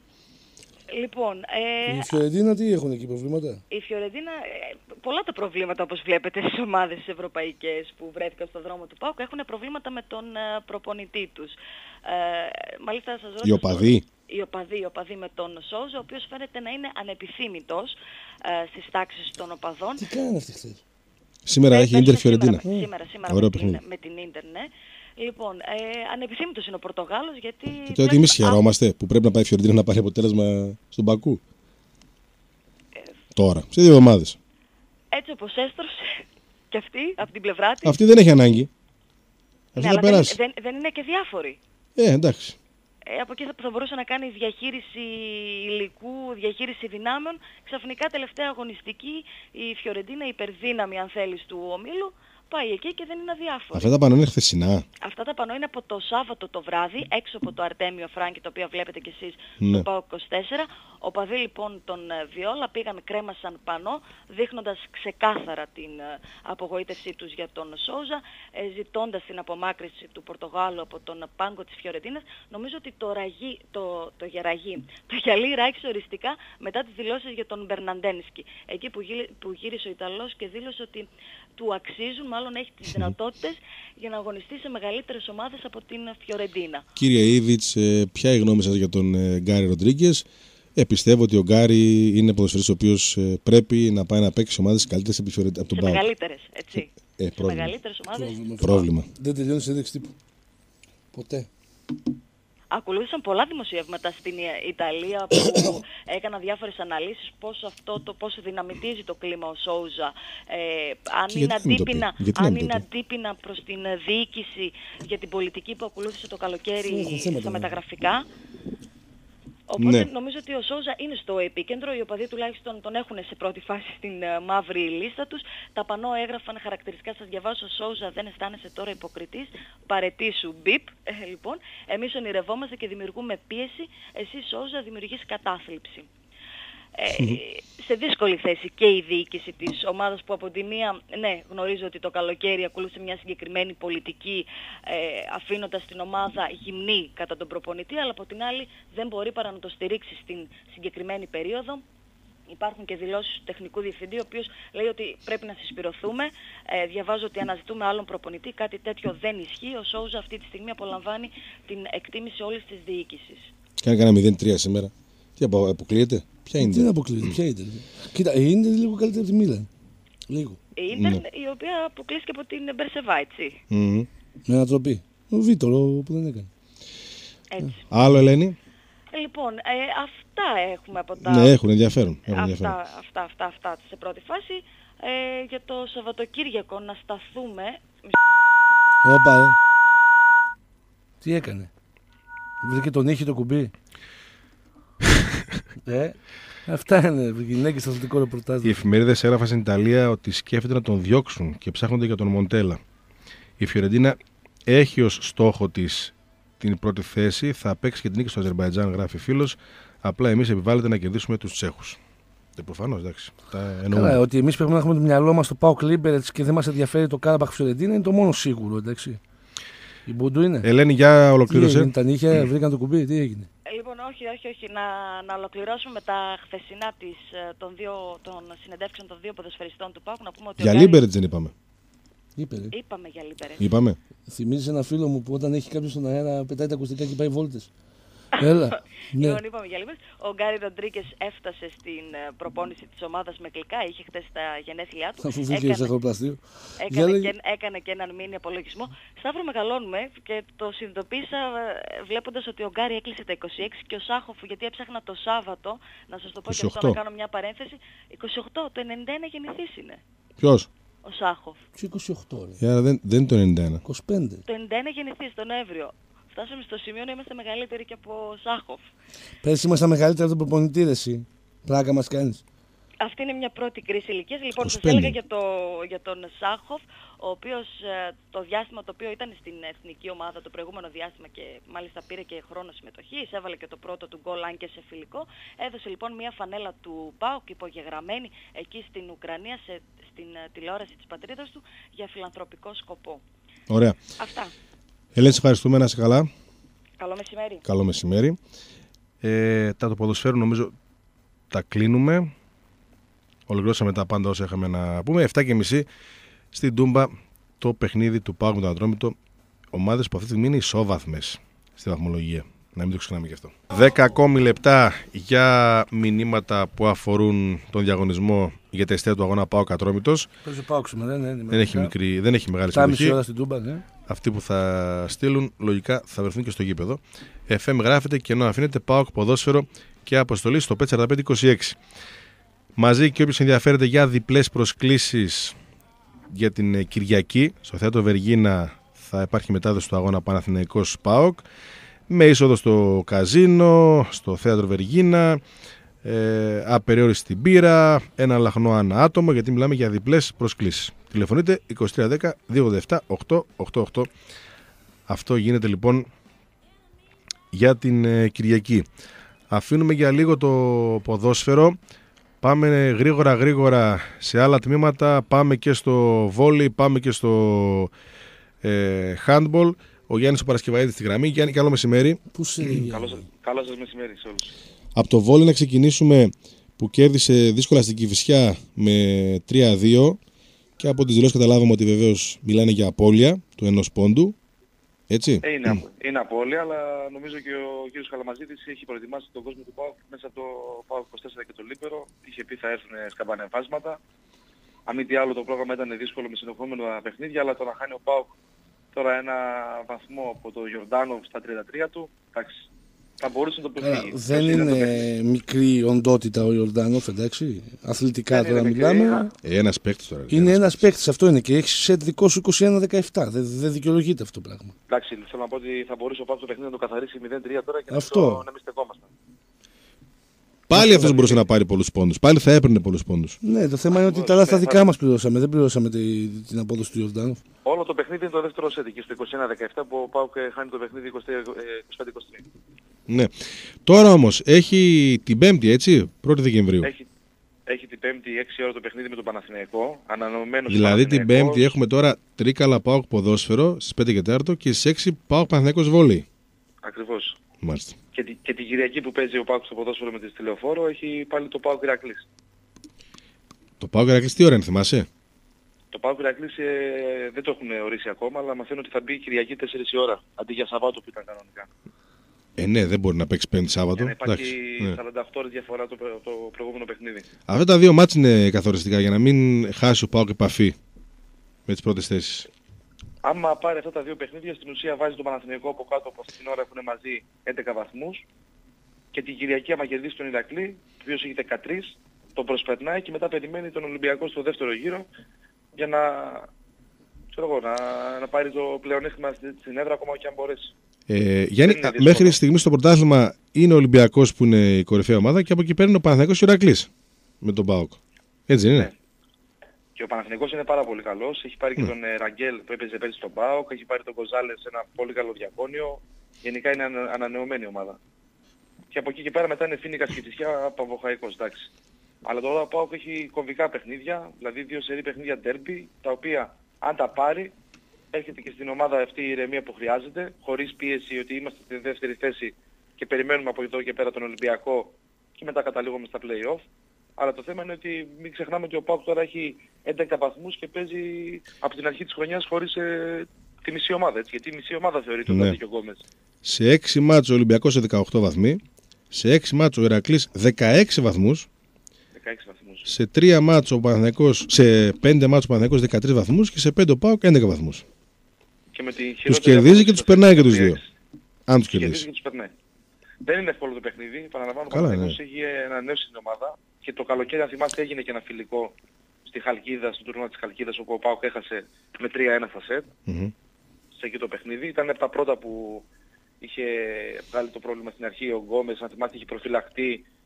Λοιπόν, ε, η Φιωρεντίνα τι έχουν εκεί προβλήματα? Η Φιωρεντίνα, ε, πολλά τα προβλήματα όπως βλέπετε στις ομάδες τις ευρωπαϊκές που βρέθηκαν στον δρόμο του ΠΑΟΚ έχουν προβλήματα με τον ε, προπονητή τους. Ε, μάλιστα σας ρωτήσω... Οι οπαδοί. Οι οπαδοί, οι οπαδοί με τον Σόουζα, ο οποίος φαίνεται να είναι ανεπιθύμητος ε, στις τάξεις των οπαδών. Τι κάνει αυτή χθες? Σήμερα έχει Ίντερ Φιωρεντίνα. Σήμερα, σήμερα, σήμερα Ωραίο με, την, με την Ίντερ, ναι. Λοιπόν, ε, ανεπιθύμητος είναι ο Πορτογάλος γιατί... Και τότε εμείς χαιρόμαστε που πρέπει να πάει η Φιωρεντίνα να πάρει αποτέλεσμα στον Μπακού. Ε, Τώρα, σε δύο εβδομάδες. Έτσι όπως έστρωσε και αυτή, από την πλευρά της. Αυτή δεν έχει ανάγκη. Αυτή ναι, θα περάσει. Δεν, δεν, δεν είναι και διάφοροι. Ε, εντάξει. Ε, από εκεί θα, θα μπορούσε να κάνει διαχείριση υλικού, διαχείριση δυνάμεων. Ξαφνικά τελευταία αγωνιστική η Φιωρεντίνα, υπερδύναμη αν θέλεις του ομίλου, πάει εκεί και δεν είναι αδιάφορη. Αυτά τα πανό είναι χθεσινά. Αυτά τα πανό είναι από το Σάββατο το βράδυ, έξω από το Αρτέμιο Φράγκη, το οποίο βλέπετε κι εσείς ναι. στο ΠΑΟΚ είκοσι τέσσερα. Ο παδί λοιπόν των Βιόλα πήγαν κρέμασαν πανό, δείχνοντας ξεκάθαρα την απογοήτευσή τους για τον Σόουζα, ζητώντας την απομάκρυνση του Πορτογάλου από τον πάγκο της Φιωρεντίνας. Νομίζω ότι το, ραγί, το, το γεραγί, το γυαλί ράξε οριστικά μετά τις δηλώσεις για τον Μπερναντένσκι. Εκεί που, γύλι, που γύρισε ο Ιταλός και δήλωσε ότι του αξίζουν, μάλλον έχει τις δυνατότητες για να αγωνιστεί σε μεγαλύτερες ομάδες από την Φιωρεντίνα. Κύριε Ήβιτς, ποια είναι η γνώμη σας για τον Γκάρι Ροντρίγκες? Ε, πιστεύω ότι ο Γκάρι είναι ποδοσφαιριστής ο οποίος πρέπει να πάει να παίξει σε ομάδες καλύτερες από τον ΠΑΟΚ. Σε μεγαλύτερες, έτσι. Ε, σε μεγαλύτερες ομάδες. Πρόβλημα. πρόβλημα. Δεν τελειώνει σε ένδειξη τύπου. Ποτέ. Ακολούθησαν πολλά δημοσιεύματα στην Ιταλία που έκαναν διάφορες αναλύσεις πώς αυτό το πώς δυναμητίζει το κλίμα ο Σόουζα, ε, αν, είναι αντίπεινα, αν είναι αντίπεινα προς την διοίκηση για την πολιτική που ακολούθησε το καλοκαίρι στα μεταγραφικά. Οπότε ναι. νομίζω ότι ο Σόουζα είναι στο επίκεντρο, οι οπαδοί τουλάχιστον τον έχουν σε πρώτη φάση στην uh, μαύρη λίστα τους. Τα πανό έγραφαν χαρακτηριστικά, σας διαβάσω, Σόουζα δεν αισθάνεσαι τώρα υποκριτής, παρετήσου μπιπ. Ε, λοιπόν, εμείς ονειρευόμαστε και δημιουργούμε πίεση, εσύ Σόουζα δημιουργείς κατάθλιψη. Ε, σε δύσκολη θέση και η διοίκηση της ομάδας που από τη μία, ναι, γνωρίζω ότι το καλοκαίρι ακολούθησε μια συγκεκριμένη πολιτική ε, αφήνοντας την ομάδα γυμνή κατά τον προπονητή, αλλά από την άλλη δεν μπορεί παρά να το στηρίξει στην συγκεκριμένη περίοδο. Υπάρχουν και δηλώσεις του τεχνικού διευθυντή, ο οποίος λέει ότι πρέπει να συσπηρωθούμε. Ε, διαβάζω ότι αναζητούμε άλλον προπονητή, κάτι τέτοιο δεν ισχύει. Ο Σόουζα αυτή τη στιγμή απολαμβάνει την εκτίμηση όλης της διοίκησης. Κάνει κανένα μηδέν τρία σήμερα. Τι αποκλείεται? Ποια είναι? Τι να αποκλείεται, ποια είναι? Κοίτα, η Ίντερ λίγο καλύτερη από τη Μίλαν. Λίγο. Η Ίντερ, ναι. η οποία αποκλείστηκε από την Μπερσεβά, έτσι. Mm-hmm. Με ανατροπή. Ο Βίτορο που δεν έκανε. Έτσι. Άλλο, Ελένη? Λοιπόν, ε, αυτά έχουμε από τα... Ναι, έχουν ενδιαφέρον. Έχουν αυτά, ενδιαφέρον. Αυτά, αυτά, αυτά, σε πρώτη φάση. Ε, για το Σαββατοκύριακο να σταθούμε... Όπα, ε. Τι έκανε? Βρήκε τον ήχη το κουμπί. ε, αυτά είναι γυναίκες στο αθλητικό ρεπορτάζ. Οι εφημερίδες έγραφαν στην Ιταλία ότι σκέφτεται να τον διώξουν και ψάχνονται για τον Μοντέλα. Η Φιωρεντίνα έχει ως στόχο της την πρώτη θέση, θα παίξει και την νίκη στο Αζερμπαϊτζάν, γράφει φίλος. Απλά εμείς επιβάλλεται να κερδίσουμε τους Τσέχους. Και προφανώς, εντάξει. Τα Καλά, ότι εμείς πρέπει να έχουμε το μυαλό μας στο ΠΑΟΚ Λίμπερετς και δεν μας ενδιαφέρει το Κάραμπαχ Φιωρεντίνα είναι το μόνο σίγουρο, εντάξει. Η Μπούντου είναι. Ελένη, για ολοκλήρωσε. Τι έγινε, τα νύχια, βρήκαν το κουμπί, τι έγινε? Λοιπόν, όχι, όχι, όχι. Να, να ολοκληρώσουμε με τα χθεσινά της, των, δύο, των συνεντεύξεων των δύο ποδοσφαιριστών του ΠΑΟΚ. Να πούμε ότι για Γκάρι... Λίμπερετς δεν είπαμε. Είπε, είπαμε για Λίμπερετς. Είπαμε. Θυμίζεις ένα φίλο μου που όταν έχει κάποιος στον αέρα πετάει τα ακουστικά και πάει βόλτες. Έλα. Ναι. Λοιπόν, είπαμε για Λίμπερετς. Ο Γκάρι Ροντρίγκες έφτασε στην προπόνηση της ομάδας με γλυκά. Είχε χτες τα γενέθλιά του. Αφού βγήκε σε αγροπλαστείο. Έκανε, και, έκανε και έναν μήνυ απολογισμό. Σταύρο, μεγαλώνουμε και το συνειδητοποίησα βλέποντας ότι ο Γκάρι έκλεισε τα είκοσι έξι και ο Σάχοφ, γιατί έψαχνα το Σάββατο, να σας το πω είκοσι οκτώ. και αυτό να κάνω μια παρένθεση, είκοσι οκτώ, το ενενήντα ένα γεννηθής είναι. Ποιος? Ο Σάχοφ. Τι είκοσι οκτώ ρε. Yeah, δεν, δεν είναι το ενενήντα ένα. είκοσι πέντε. Το ενενήντα ένα γεννηθής, τον Νοέμβριο. Φτάσαμε στο σημείο να είμαστε μεγαλύτεροι και από Σάχοφ. Πέρσι ήμασταν μεγαλύτεροι από τον προπονητή, εσύ. Πλάκα μας κάνεις. Αυτή είναι μια πρώτη κρίση ηλικίας. Λοιπόν, είκοσι σας πέντε. έλεγα για, το, για τον Σάχοφ, ο οποίος ε, το διάστημα το οποίο ήταν στην εθνική ομάδα, το προηγούμενο διάστημα και μάλιστα πήρε και χρόνο συμμετοχής, έβαλε και το πρώτο του γκολ αν και σε φιλικό, έδωσε λοιπόν μια φανέλα του ΠΑΟΚ υπογεγραμμένη εκεί στην Ουκρανία, σε, στην ε, τηλεόραση της πατρίδας του, για φιλανθρωπικό σκοπό. Ωραία. Αυτά. Ελένη, σε ευχαριστούμε. Να είσαι καλά. Καλό μεσημέρι. Καλό μεσημέρι. Ε, τα του ποδοσφαίρου νομίζω τα κλείνουμε. Ολοκληρώσαμε τα πάντα όσα είχαμε να πούμε. επτά και μισή στην Τούμπα το παιχνίδι του ΠΑΟΚ με τον Ατρόμητο. Ομάδες που αυτή τη στιγμή είναι ισόβαθμες στη βαθμολογία. Να μην το ξεχνάμε και αυτό. δέκα ακόμη λεπτά για μηνύματα που αφορούν τον διαγωνισμό για τα εστία του αγώνα ΠΑΟΚ Ατρόμητος. Παίζει ο ΠΑΟΚ σήμερα, ναι, ναι, Δεν έχει, μικρή, δεν έχει μεγάλη επτά και μισή συμμετοχή. ώρα στην Τούμπα, ναι. Αυτοί που θα στείλουν λογικά θα βρεθούν και στο γήπεδο. εφ εμ γράφεται και ενώ αφήνεται ΠΑΟΚ ποδόσφαιρο και αποστολή στο πι σαράντα πέντε είκοσι έξι. Μαζί και όποιος ενδιαφέρεται για διπλές προσκλήσεις για την Κυριακή στο θέατρο Βεργίνα θα υπάρχει μετάδοση του αγώνα Παναθηναϊκός ΠΑΟΚ με είσοδο στο καζίνο, στο θέατρο Βεργίνα, ε, απεριόριστη μπύρα, ένα λαχνό ανά άτομο, γιατί μιλάμε για διπλές προσκλήσεις. Τηλεφωνείτε είκοσι τρία δέκα δύο ογδόντα επτά οκτακόσια ογδόντα οκτώ. Αυτό γίνεται λοιπόν για την ε, Κυριακή. Αφήνουμε για λίγο το ποδόσφαιρο. Πάμε γρήγορα γρήγορα σε άλλα τμήματα. Πάμε και στο βόλι, πάμε και στο ε, handball. Ο Γιάννης ο Παρασκευαίδης στη γραμμή. Γιάννη, καλό μεσημέρι. Πού σε Καλό σας, καλό σας μεσημέρι σε όλους. Από το βόλι να ξεκινήσουμε, που κέρδισε δύσκολα στην Κηφισιά με τρία δύο και από τις δηλώσεις καταλάβαμε ότι βεβαίως μιλάνε για απώλεια του ενός πόντου. Έτσι. Ε, είναι, mm. είναι απώλεια, αλλά νομίζω και ο κύριος Καλαμαζίδης έχει προετοιμάσει τον κόσμο του ΠΑΟΚ μέσα από το ΠΑΟΚ είκοσι τέσσερα και το Λίπερο. Είχε πει θα έρθουν σκαμπανεμφάσματα. Αν μη τι άλλο το πρόγραμμα ήταν δύσκολο με συνεχόμενα παιχνίδια, αλλά το να χάνει ο ΠΑΟΚ τώρα ένα βαθμό από το Γιορντάνοβ στα τριάντα τρία του, εντάξει, θα μπορούσε να το πετύχει. Δεν είναι μικρή οντότητα ο Ιορντάνοφ, εντάξει. Αθλητικά τώρα μιλάμε. Ε, ένας παίκτης τώρα. Είναι ένας παίκτης, αυτό είναι. Και έχει σετ δικό σου είκοσι ένα δεκαεπτά. Δεν δε δικαιολογείται αυτό το πράγμα. Εντάξει, θέλω να πω ότι θα μπορούσε ο ΠΑΟΚ το παιχνίδι να το καθαρίσει μηδέν τρία τώρα και αυτό. να, το, να μην στεκόμασταν. Πάλι αυτός μπορούσε να πάρει πολλούς πόντους. Πάλι θα έπαιρνε πολλούς πόντους. Ναι, το θέμα είναι ότι τα λάθη δικά μας πληρώσαμε. Δεν πληρώσαμε την απόδοση του Ιορντάνοφ. Όλο το παιχνίδι είναι το δεύτερο σετ εκεί στο είκοσι ένα δεκαεπτά που ο ΠΑΟΚ χάνει το παιχνίδι είκοσι πέντε είκοσι τρία. Ναι. Τώρα όμως έχει την Πέμπτη, έτσι, πρώτη Δεκεμβρίου. Έχει, έχει την Πέμπτη έξι ώρα το παιχνίδι με τον Παναθηναϊκό. Ανανεωμένο. Δηλαδή την Πέμπτη έχουμε τώρα Τρίκαλα ΠΑΟΚ ποδόσφαιρο στις πέντε και τέσσερα και στις έξι ΠΑΟΚ Παναθηναϊκός βόλεϊ. Ακριβώς. Μάλιστα. Και, τη, και την Κυριακή που παίζει ο ΠΑΟΚ στο ποδόσφαιρο με τη τηλεοφόρο έχει πάλι το ΠΑΟΚ Ηρακλής. Το ΠΑΟΚ Ηρακλής τι ώρα είναι, θυμάσαι? Το ΠΑΟΚ Ηρακλής ε, δεν το έχουν ορίσει ακόμα, αλλά μαθαίνω ότι θα μπει Κυριακή τέσσερις η ώρα αντί για Σαββάτο που ήταν κανονικά. Ε, ναι, δεν μπορεί να παίξει Πέμπτη Σάββατο. Για να υπάρχει ναι. σαράντα οκτώ ώρες διαφορά το, το προηγούμενο παιχνίδι. Αυτά τα δύο μάτς είναι καθοριστικά για να μην χάσει ο ΠΑΟΚ επαφή με τις πρώτες θέσεις. Άμα πάρει αυτά τα δύο παιχνίδια, στην ουσία βάζει τον Παναθηναϊκό από κάτω, από αυτή την ώρα έχουν μαζί έντεκα βαθμούς. Και την Κυριακή, άμα κερδίσει τον Ηρακλή, ο οποίος έχει δεκατρία, τον προσπερνάει και μετά περιμένει τον Ολυμπιακό στο δεύτερο γύρο για να, ξέρω εγώ, να, να πάρει το πλεονέκτημα στην έδρα ακόμα και αν μπορέσει. Ε, Γιάννη, μέχρι στιγμή στο πρωτάθλημα είναι ο Ολυμπιακός που είναι η κορυφαία ομάδα και από εκεί παίρνει ο Παναθηναϊκός και ο Ηρακλής με τον ΠΑΟΚ. Έτσι δεν είναι? Ναι. Και ο Παναθηναϊκός είναι πάρα πολύ καλός. Έχει πάρει mm. και τον ε, Ραγκέλ που έπαιζε πέρυσι στον ΠΑΟΚ, έχει πάρει τον Γκοζάλες, ένα πολύ καλό διακόνιο. Γενικά είναι ανα, ανανεωμένη ομάδα. Και από εκεί και πέρα μετά είναι Φίνικας και Κηφισιά, Παβοχαϊκός, εντάξει. Αλλά τώρα ο ΠΑΟΚ έχει κομβικά παιχνίδια, δηλαδή δύο σερί παιχνίδια ντέρμπι, τα οποία αν τα πάρει, έρχεται και στην ομάδα αυτή η ηρεμία που χρειάζεται, χωρίς πίεση ότι είμαστε στη δεύτερη θέση και περιμένουμε από εδώ και πέρα τον Ολυμπιακό και μετά καταλήγουμε στα play-off. Αλλά το θέμα είναι ότι μην ξεχνάμε ότι ο ΠΑΟΚ τώρα έχει έντεκα βαθμούς και παίζει από την αρχή της χρονιάς χωρίς ε, τη μισή ομάδα, έτσι, γιατί η μισή ομάδα θεωρείται ναι. ο Τάδε Γκόμες. Σε έξι μάτς ο Ολυμπιακός σε δεκαοκτώ βαθμοί, σε έξι μάτς ο Ηρακλής δεκαέξι βαθμούς, δεκαέξι βαθμούς. σε τρία μάτς ο Παναθηναϊκός, σε πέντε μάτς ο Παναθηναϊκός δεκατρείς βαθμούς και σε πέντε ο ΠΑΟΚ έντεκα βαθμούς. Και με τη τους κερδίζει και τους περνάει και τους δύο. Αν τους κερδίσει. Και τους περνάει. Δεν είναι εύκολο το παιχνίδι. Παραλαμβάνω ο Παναθηναϊκός ναι. έχει ανανέωσει την ομάδα και το καλοκαίρι, αν θυμάστε, έγινε και ένα φιλικό στη Χαλκίδα, στο τουρνουά της Χαλκίδας, όπου ο ΠΑΟΚ έχασε με τρία ένα στα σετ. Mm-hmm. Σε εκεί το παιχνίδι. Ήταν από τα πρώτα που είχε βγάλει το πρόβλημα στην αρχή ο Γκόμες, αν θυμάστε είχε προφυλακτεί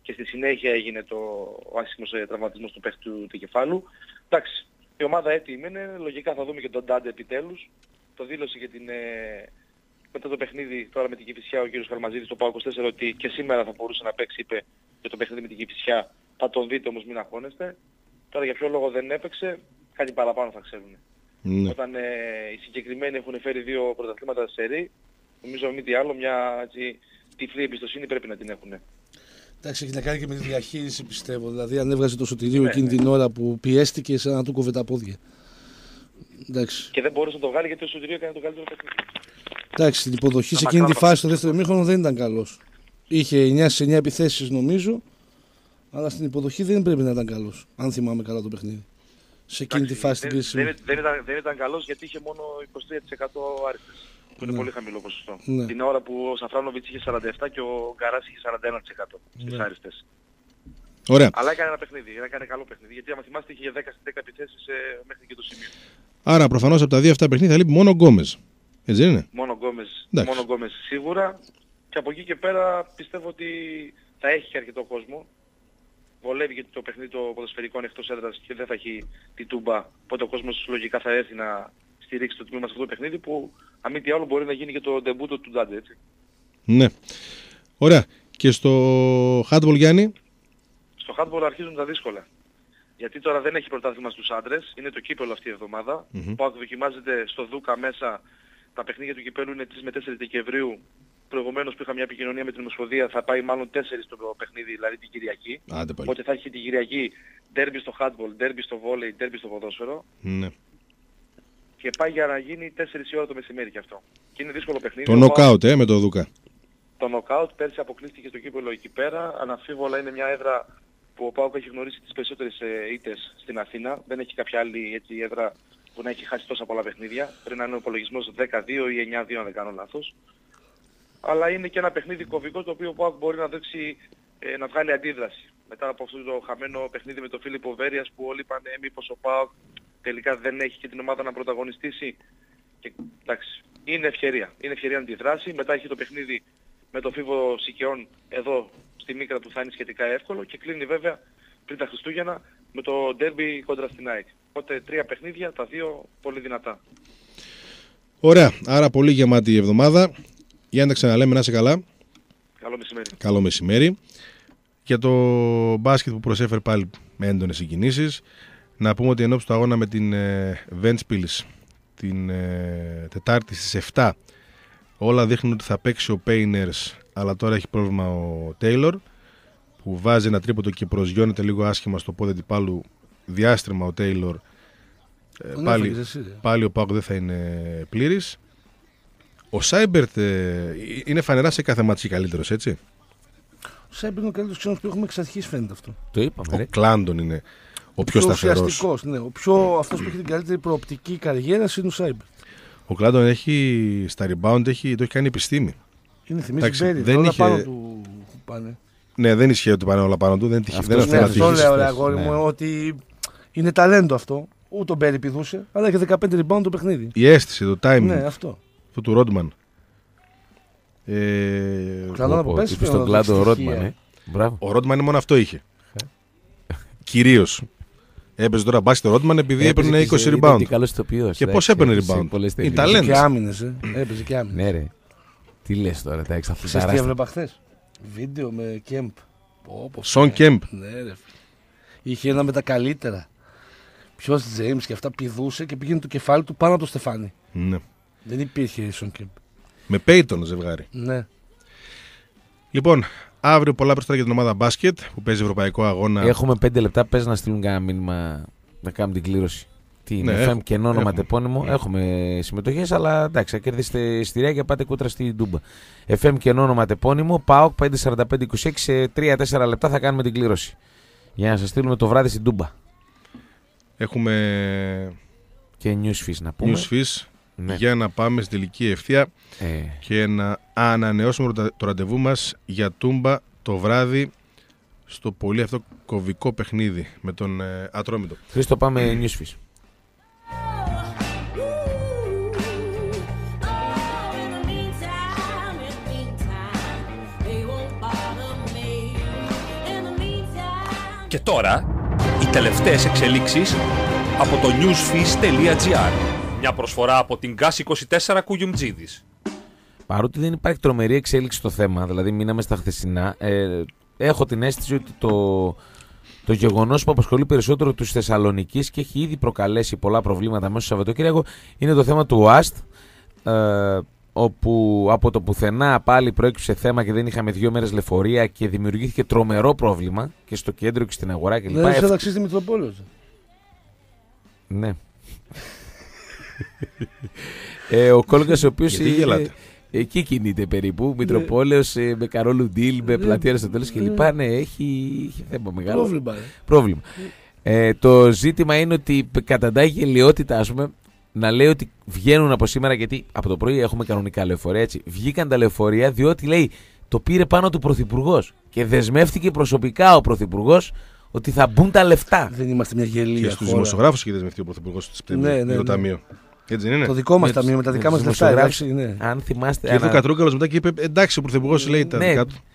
και στη συνέχεια έγινε το, ο άσχημος τραυματισμός του παίχτη του, του κεφάλου. Εντάξει, η ομάδα έτοιμη είναι, λογικά θα δούμε και τον Ντάντε επιτέλους. Το δήλωσε και την, ε, μετά το παιχνίδι τώρα με την Κηφισιά ο κύριος Καλμαζίδης στο ΠΑΟ είκοσι τέσσερα ότι και σήμερα θα μπορούσε να παίξει, είπε, για το παιχνίδι με την Κηφισιά. Θα τον δείτε όμως, μην αγχώνεστε. Τώρα για ποιο λόγο δεν έπαιξε, κάτι παραπάνω θα ξέρουν. Ναι. Όταν ε, οι συγκεκριμένοι έχουν φέρει δύο πρωταθλήματα σε σερί, νομίζω μη τι άλλο, μια έτσι, τυφλή εμπιστοσύνη πρέπει να την έχουν. Εντάξει, έχει να κάνει και με τη διαχείριση, πιστεύω. Δηλαδή, αν έβγαζε το Σωτηρίο ναι, εκείνη ναι. την ώρα που πιέστηκε, σαν να του κόβε τα πόδια. Εντάξει. Και δεν μπορούσε να το βγάλει γιατί ο Σωτηρίο έκανε το καλύτερο παιχνίδι. Εντάξει, στην υποδοχή σε εκείνη τη φάση στο δεύτερο ημίχρονο δεν ήταν καλός. Είχε εννιά σε εννιά επιθέσεις νομίζω, αλλά στην υποδοχή δεν πρέπει να ήταν καλός. Αν θυμάμαι καλά το παιχνίδι. Σε εκείνη τη φάση δεν, την κρίση. Δεν, δεν, ήταν, δεν ήταν καλός γιατί είχε μόνο είκοσι τρία τοις εκατό άριστες. Που είναι Ναι. πολύ χαμηλό ποσοστό. Ναι. Την ώρα που ο Σαφράνοβιτς είχε σαράντα επτά και ο Γκαράς είχε σαράντα ένα τοις εκατό στις Ναι. άριστες. Ωραία. Αλλά έκανε ένα παιχνίδι, έκανε καλό παιχνίδι. Γιατί άμα θυμάστε είχε δέκα στις δέκα επιθέσεις ε, μέχρι και το σημείο. Άρα προφανώς από τα δύο αυτά παιχνίδια θα λείπει μόνο ο Γκόμες. Έτσι δεν είναι? Μόνο Γκόμες, Εντάξει. μόνο Γκόμες σίγουρα. Και από εκεί και πέρα πιστεύω ότι θα έχει και αρκετό κόσμο. Βολεύει γιατί το παιχνίδι το ποδοσφαιρικό είναι εκτός έδρας και δεν θα έχει τη Τούμπα. Οπότε ο κόσμος λογικά θα έρθει να στηρίξει το τμήμα σε αυτό το παιχνίδι που αν μη τι άλλο μπορεί να γίνει και το ντεμπούτο του Ντάντε, έτσι. Ναι. Ωραία. Και στο handball, Γιάννη? Στο handball αρχίζουν τα δύσκολα. Γιατί τώρα δεν έχει πρωτάθλημα στους άντρες, είναι το κύπελο αυτή η εβδομάδα. Mm-hmm. Ο ΠΑΟΚ δοκιμάζεται στο Δούκα μέσα. Τα παιχνίδια του κυπέλου είναι τρεις με τέσσερις Δεκεμβρίου. Προηγουμένως που είχα μια επικοινωνία με την Ομοσπονδία θα πάει μάλλον τέσσερις το παιχνίδι, δηλαδή την Κυριακή. Άντε πάλι. Οπότε θα έχει την Κυριακή ντέρμπι στο handball, ντέρμπι στο volley, ντέρμπι στο ποδόσφαιρο. Ναι. Και πάει για να γίνει τέσσερις η ώρα το μεσημέρι κι αυτό. Και είναι δύσκολο παιχνίδι. Το νοκάουτ, ε, με το Δούκα. Το νοκάουτ πέρσι αποκλείστηκε στο κύπελο εκεί πέρα. Αναμφίβολα είναι μια έδρα που ο ΠΑΟΚ έχει γνωρίσει τις περισσότερες ε, ήττες στην Αθήνα. Δεν έχει κάποια άλλη έτσι, έδρα που να έχει χάσει τόσα πολλά παιχνίδια. Πρέπει να είναι ο υπολογισμός δέκα δύο ή εννιά δύο αν δεν κάνω λάθος. Αλλά είναι και ένα παιχνίδι κωβικό το οποίο ο ΠΑΟΚ μπορεί να δείξει, ε, να βγάλει αντίδραση. Μετά από αυτό το χαμένο παιχνίδι με τον Φίλιππο Βέρειας που όλοι είπαν ε, μήπως ο ΠΑΟΚ τελικά δεν έχει και την ομάδα να πρωταγωνιστήσει. Και, εντάξει, είναι ευκαιρία. Είναι ευκαιρία να αντιδράσει. Μετά έχει το παιχνίδι με τον Φίβο Σικαιών εδώ στη Μίκρα που θα είναι σχετικά εύκολο και κλείνει βέβαια πριν τα Χριστούγεννα με το ντέρμπι κόντρα στην ΑΕΚ. Οπότε τρία παιχνίδια, τα δύο πολύ δυνατά. Ωραία. Άρα πολύ γεμάτη η εβδομάδα. Για να τα ξαναλέμε, να είσαι καλά. Καλό μεσημέρι. Καλό μεσημέρι. Για το μπάσκετ που προσέφερε πάλι με έντονες συγκινήσεις, να πούμε ότι ενώπιση του αγώνα με την ε, Ventspils την ε, Τετάρτη στις επτά όλα δείχνουν ότι θα παίξει ο Painters, αλλά τώρα έχει πρόβλημα ο Taylor που βάζει ένα τρίποντο και προσγειώνεται λίγο άσχημα στο πόδι αντιπάλου διάστρεμα ο Taylor. Ε, πάλι, πάλι ο Πάκο δεν θα είναι πλήρης. Ο Σάιμπερτ ε, είναι φανερά σε κάθε μάτσι καλύτερος, έτσι. Ο Σάιμπερτ είναι ο καλύτερος ξένος που έχουμε εξ αρχής, φαίνεται αυτό. Το είπαμε, ρε. Ο Κλάντον είναι ο πιο, πιο σταθερός. Ναι, ο πιο, αυτός που έχει την καλύτερη προοπτική καριέρα είναι ο Σάιμπερτ. Ο Κλάντον έχει στα rebound, έχει, το έχει κάνει επιστήμη. Είναι θυμίζει Μπέρι, δεν όλα είχε... πάνω του πάνε. Ναι, δεν ισχύει ότι πάνε όλα πάνω του. Δεν, Αυτός, δεν ναι, αυτό αυτό λέω, ρε αγόρι ναι. μου, ότι είναι ταλέντο αυτό. Ούτε τον Μπέρι πηδούσε, αλλά είχε δεκαπέντε rebound το παιχνίδι. Η αίσθηση, το timing. Ναι, αυτό. Αυτό του Ρόντμαν. Ε... Καλά να πω, πες είπε στον κλάδο ο Ρόντμαν, ε. Μπράβο. Ο Ρόντμαν μόνο αυτό είχε. Κυρίως. Έπαιζε τώρα μπάσκετ ο Ρόντμαν επειδή έπαιρνε είκοσι rebound. Και πώς έπαιρνε rebound. Είναι ταλέντος. Και άμυνες, ε. Έπαιζε και άμυνες. Ναι, ρε. Τι λες τώρα, τα έχεις αφού Ξέρεις τι έβλεπα χθες. Βίντεο με Κέμπ. Σον Κέμπ. Ναι, ρε. Είχε ένα με τα καλύτερα. Ποιος Τζέιμς και αυτά πηδούσε και πήγαινε το κεφάλι του πάνω από το στεφάνι. Ναι. Δεν υπήρχε Σον Κέμπ. Με Πέιτον ζευγάρι. Ναι. Λοιπόν, αύριο πολλά περισσότερα για την ομάδα μπάσκετ που παίζει ευρωπαϊκό αγώνα. Έχουμε πέντε λεπτά. Πες να στείλουν κανένα μήνυμα να κάνουμε την κλήρωση. Τι είναι, ναι, εφ εμ και όνομα έχουμε. τεπώνυμο. Έχουμε συμμετοχές, αλλά εντάξει, θα κερδίσετε εισιτήρια και πάτε κούτρα στη Ντούμπα. εφ εμ και όνομα τεπώνυμο. ΠΑΟΚ πέντε σαράντα πέντε είκοσι έξι σε τρία τέσσερα λεπτά θα κάνουμε την κλήρωση. Για να σας στείλουμε το βράδυ στην Ντούμπα. Έχουμε και Newsfish να πούμε. Newsfish, ναι. Για να πάμε στην τελική ευθεία ε. και να ανανεώσουμε το ραντεβού μας για Τούμπα το βράδυ στο πολύ αυτό κωβικό παιχνίδι με τον ε, Ατρόμητο. Χρήστο, πάμε Newsfish. Και τώρα, οι τελευταίες εξελίξεις από το newsfish τελεία gr. Μια προσφορά από την γκας είκοσι τέσσερα Κουγιουμτζίδης. Παρότι δεν υπάρχει τρομερή εξέλιξη στο θέμα, δηλαδή μείναμε στα χθεσινά, ε, έχω την αίσθηση ότι το, το γεγονός που απασχολεί περισσότερο τους Θεσσαλονικείς και έχει ήδη προκαλέσει πολλά προβλήματα μέσα στο Σαββατοκύριακο είναι το θέμα του ΟΑΣΤ, ε, όπου από το πουθενά πάλι προέκυψε θέμα και δεν είχαμε δύο μέρες λεωφορεία και δημιουργήθηκε τρομερό πρόβλημα και στο κέντρο και στην αγορά κλπ. Δεν είσαι ταξί στη Μητροπόλεως. Ναι. ε, ο Κόλγας ο οποίος είναι, εκεί κινείται περίπου, Μητροπόλεως, ε, με Καρόλου Ντίλ, με πλατεία Αριστοτέλους κλπ. Ναι, έχει, έχει θέμα μεγάλο. Πρόβλημα. Πρόβλημα. Ε, το ζήτημα είναι ότι καταντάει γελιότητα, ας πούμε, να λέει ότι βγαίνουν από σήμερα, γιατί από το πρωί έχουμε κανονικά λεωφορεία, έτσι. Βγήκαν τα λεωφορεία διότι λέει το πήρε πάνω του Πρωθυπουργός και δεσμεύτηκε προσωπικά ο Πρωθυπουργός ότι θα μπουν τα λεφτά. Δεν είμαστε μια γελία. Και στους δημοσιογράφους έχει δεσμευτεί ο Πρωθυπουργός του ναι, ναι, ναι. το ταμείο. Έτσι δεν είναι. Το δικό μας ταμείο με τα δικά μας λεφτά. Εντάξει, ναι. Αν θυμάστε. Και ήρθε ο Κατρούγκαλος μετά και είπε εντάξει, ο Πρωθυπουργός λέει τα ναι. δικά του.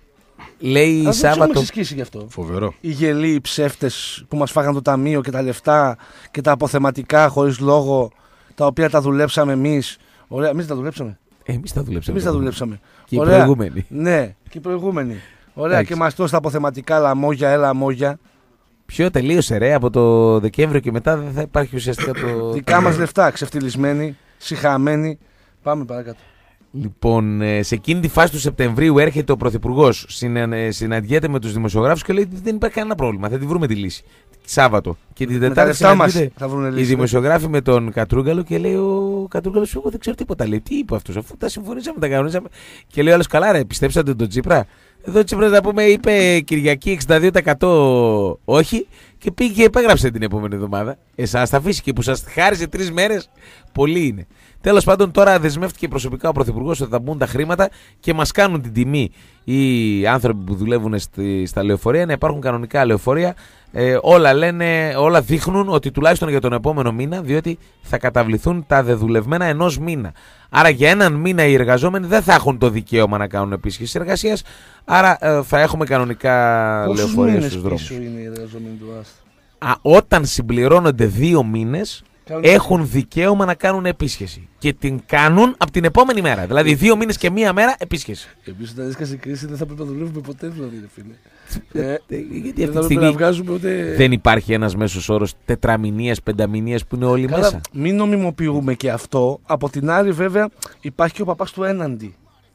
Λέει Α, Σάββατο. Δεν ξεσκίσει γι' αυτό. Φοβερό. Οι γελοί, οι ψεύτες που μας φάγαν το ταμείο και τα λεφτά και τα αποθεματικά χωρίς λόγο, τα οποία τα δουλέψαμε εμείς. Ωραία, εμείς τα δουλέψαμε. Εμείς τα δουλέψαμε. Εμείς τα δουλέψαμε. Και οι Ωραία. προηγούμενοι. Ναι, και οι προηγούμενοι. Ωραία, Εντάξει. και μας τρως τα αποθεματικά λαμόγια, έλα μόγια. Ποιο τελείωσε ρε, από το Δεκέμβριο και μετά δεν θα υπάρχει ουσιαστικά το. Δικά μας λεφτά, ξεφτυλισμένοι, σιχαμένοι. Πάμε παρακάτω. Λοιπόν, σε εκείνη τη φάση του Σεπτεμβρίου έρχεται ο Πρωθυπουργός, συναντιέται με τους δημοσιογράφους και λέει ότι δεν υπάρχει κανένα πρόβλημα. Θα τη βρούμε τη λύση. Σάββατο. Και την Τετάρτη συναντιούνται οι δημοσιογράφοι με τον Κατρούγκαλο και λέει ο Κατρούγκαλος: εγώ δεν ξέρω τίποτα. Λέει: τι είπε αυτός, αφού τα συμφωνήσαμε, τα κανονίσαμε. Και λέει ο άλλος: καλά, ρε, πιστέψατε τον Τσίπρα. Εδώ ο Τσίπρας, να πούμε, είπε Κυριακή εξήντα δύο τοις εκατό όχι και πήγε και επέγραψε την επόμενη εβδομάδα. Εσάς θα αφήσει και που σας χάρισε τρεις μέρες, πολύ είναι. Τέλος πάντων, τώρα δεσμεύτηκε προσωπικά ο Πρωθυπουργός ότι θα μπουν τα χρήματα και μας κάνουν την τιμή οι άνθρωποι που δουλεύουν στη, στα λεωφορεία να υπάρχουν κανονικά λεωφορεία. Ε, όλα, λένε, όλα δείχνουν ότι τουλάχιστον για τον επόμενο μήνα, διότι θα καταβληθούν τα δεδουλευμένα ενός μήνα. Άρα για έναν μήνα οι εργαζόμενοι δεν θα έχουν το δικαίωμα να κάνουν επίσκεψη εργασίας. Άρα ε, θα έχουμε κανονικά λεωφορεία στους δρόμους. Πόσο είναι οι εργαζόμενοι του ΑΣΤ? Α, όταν συμπληρώνονται δύο μήνες έχουν δικαίωμα να κάνουν επίσκεψη. Και την κάνουν από την επόμενη μέρα. Δηλαδή δύο μήνες και μία μέρα επίσκεψη. Επίσης, όταν έσκασε η κρίση δεν θα πρέπει να δουλεύουμε ποτέ, δηλαδή, φίλε. ε, γιατί δεν αυτή τη στιγμή ούτε... δεν υπάρχει ένας μέσος όρος τετραμηνίας, πενταμηνίας που είναι όλοι Καλά, μέσα. Μην νομιμοποιούμε και αυτό. Από την άλλη, βέβαια, υπάρχει και ο παπάς του έναντι.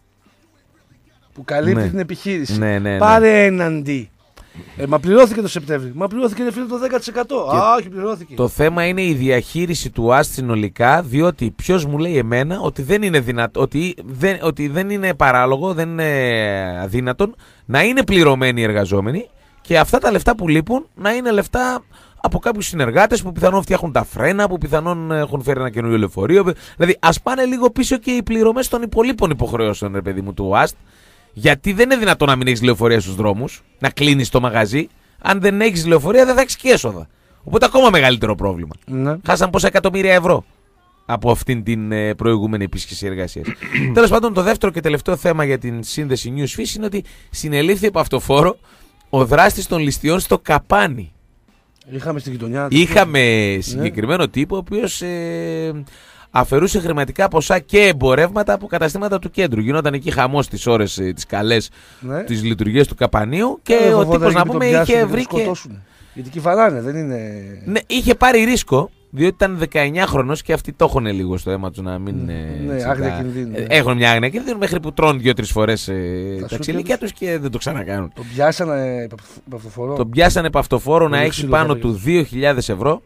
Που καλύπτει Ναι. την επιχείρηση. Ναι, ναι, ναι. Πάρε έναντι. Ε, μα πληρώθηκε το Σεπτέμβριο. Μα πληρώθηκε ρε φίλε το δέκα τοις εκατό. Και Α, όχι, πληρώθηκε. Το θέμα είναι η διαχείριση του ΑΣΤ συνολικά, διότι ποιος μου λέει εμένα ότι δεν είναι δυνατό, ότι δεν, ότι δεν είναι παράλογο, δεν είναι αδύνατον να είναι πληρωμένοι οι εργαζόμενοι και αυτά τα λεφτά που λείπουν να είναι λεφτά από κάποιους συνεργάτες που πιθανόν φτιάχνουν τα φρένα, που πιθανόν έχουν φέρει ένα καινούριο λεωφορείο. Δηλαδή, ας πάνε λίγο πίσω και οι πληρωμές των υπολείπων υποχρεώσεων, ρε παιδί μου, του ΑΣΤ. Γιατί δεν είναι δυνατόν να μην έχεις λεωφορεία στους δρόμους, να κλείνεις το μαγαζί. Αν δεν έχεις λεωφορεία, δεν θα έχεις και έσοδα. Οπότε ακόμα μεγαλύτερο πρόβλημα. Ναι. Χάσαν πόσα εκατομμύρια ευρώ από αυτήν την ε, προηγούμενη επίσκεψη εργασίας. Τέλος πάντων, το δεύτερο και τελευταίο θέμα για την σύνδεση Newsfish είναι ότι συνελήφθη από αυτοφόρο ο δράστης των ληστειών στο Καπάνι. Είχαμε στην γειτονιά. Είχαμε συγκεκριμένο τύπο, ο οποίος ε, αφαιρούσε χρηματικά ποσά και εμπορεύματα από καταστήματα του κέντρου. Γινόταν εκεί χαμός τις ώρες ε, τις καλές Ναι. της λειτουργίας του Καπανίου και Ε, ο τύπος, να πούμε, είχε βρει και... Γιατί κυβαλάνε, δεν είναι... Ναι, είχε πάρει ρίσκο, διότι ήταν δεκαεννιάχρονος και αυτοί το έχουν λίγο στο αίμα του να μην... Ναι, ε, άγνοια τα- κινδύνου, ναι. ε, Έχουν μια άγνοια κινδύνου μέχρι που τρώνε δύο-τρεις φορές ε, Τα τα σου ξυλίκια και τους και δεν το ξανακάνουν. Τον πιάσανε επ' αυτοφορό. Τον πιάσανε επ' αυτοφόρο να Πολύ έχει ξύλο πάνω θα του δύο χιλιάδες ευρώ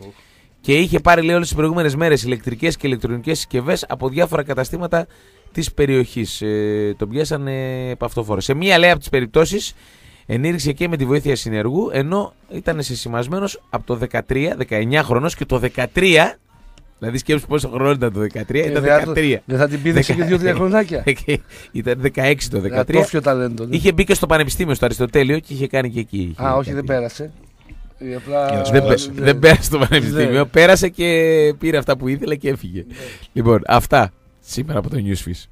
και είχε πάρει, λέει, όλες τις προηγούμενες μέρες ηλεκτρικές και ηλεκτρονικές συσκευές από διάφορα καταστήματα της περιοχής. Ε, τον πιάσανε επ' αυτοφόρο. Σε μία, λέει, από τις περιπτώσεις ενήργησε και με τη βοήθεια συνεργού, ενώ ήταν σεσημασμένος από το δεκατρία, δεκαεννιά χρονός και το δεκατρία. Δηλαδή σκέψου πόσο χρόνο ήταν το δεκατρία, Ε, ήταν δεν θα- δεκατρία. Δεν θα την πήδηξε και δύο-τρία χρονάκια. Ήταν δεκαέξι το δεκατρία. Ατόφιο ταλέντο. ναι. Είχε μπει και στο πανεπιστήμιο, στο Αριστοτέλειο και είχε κάνει και εκεί. Α, όχι, δεν πέρασε. Ε, απλά- Δεν, πέ- Ναι. δεν πέρασε στο πανεπιστήμιο. Ναι. Πέρασε και πήρε αυτά που ήθελε και έφυγε. Λοιπόν, αυτά σήμερα από το Newsfish.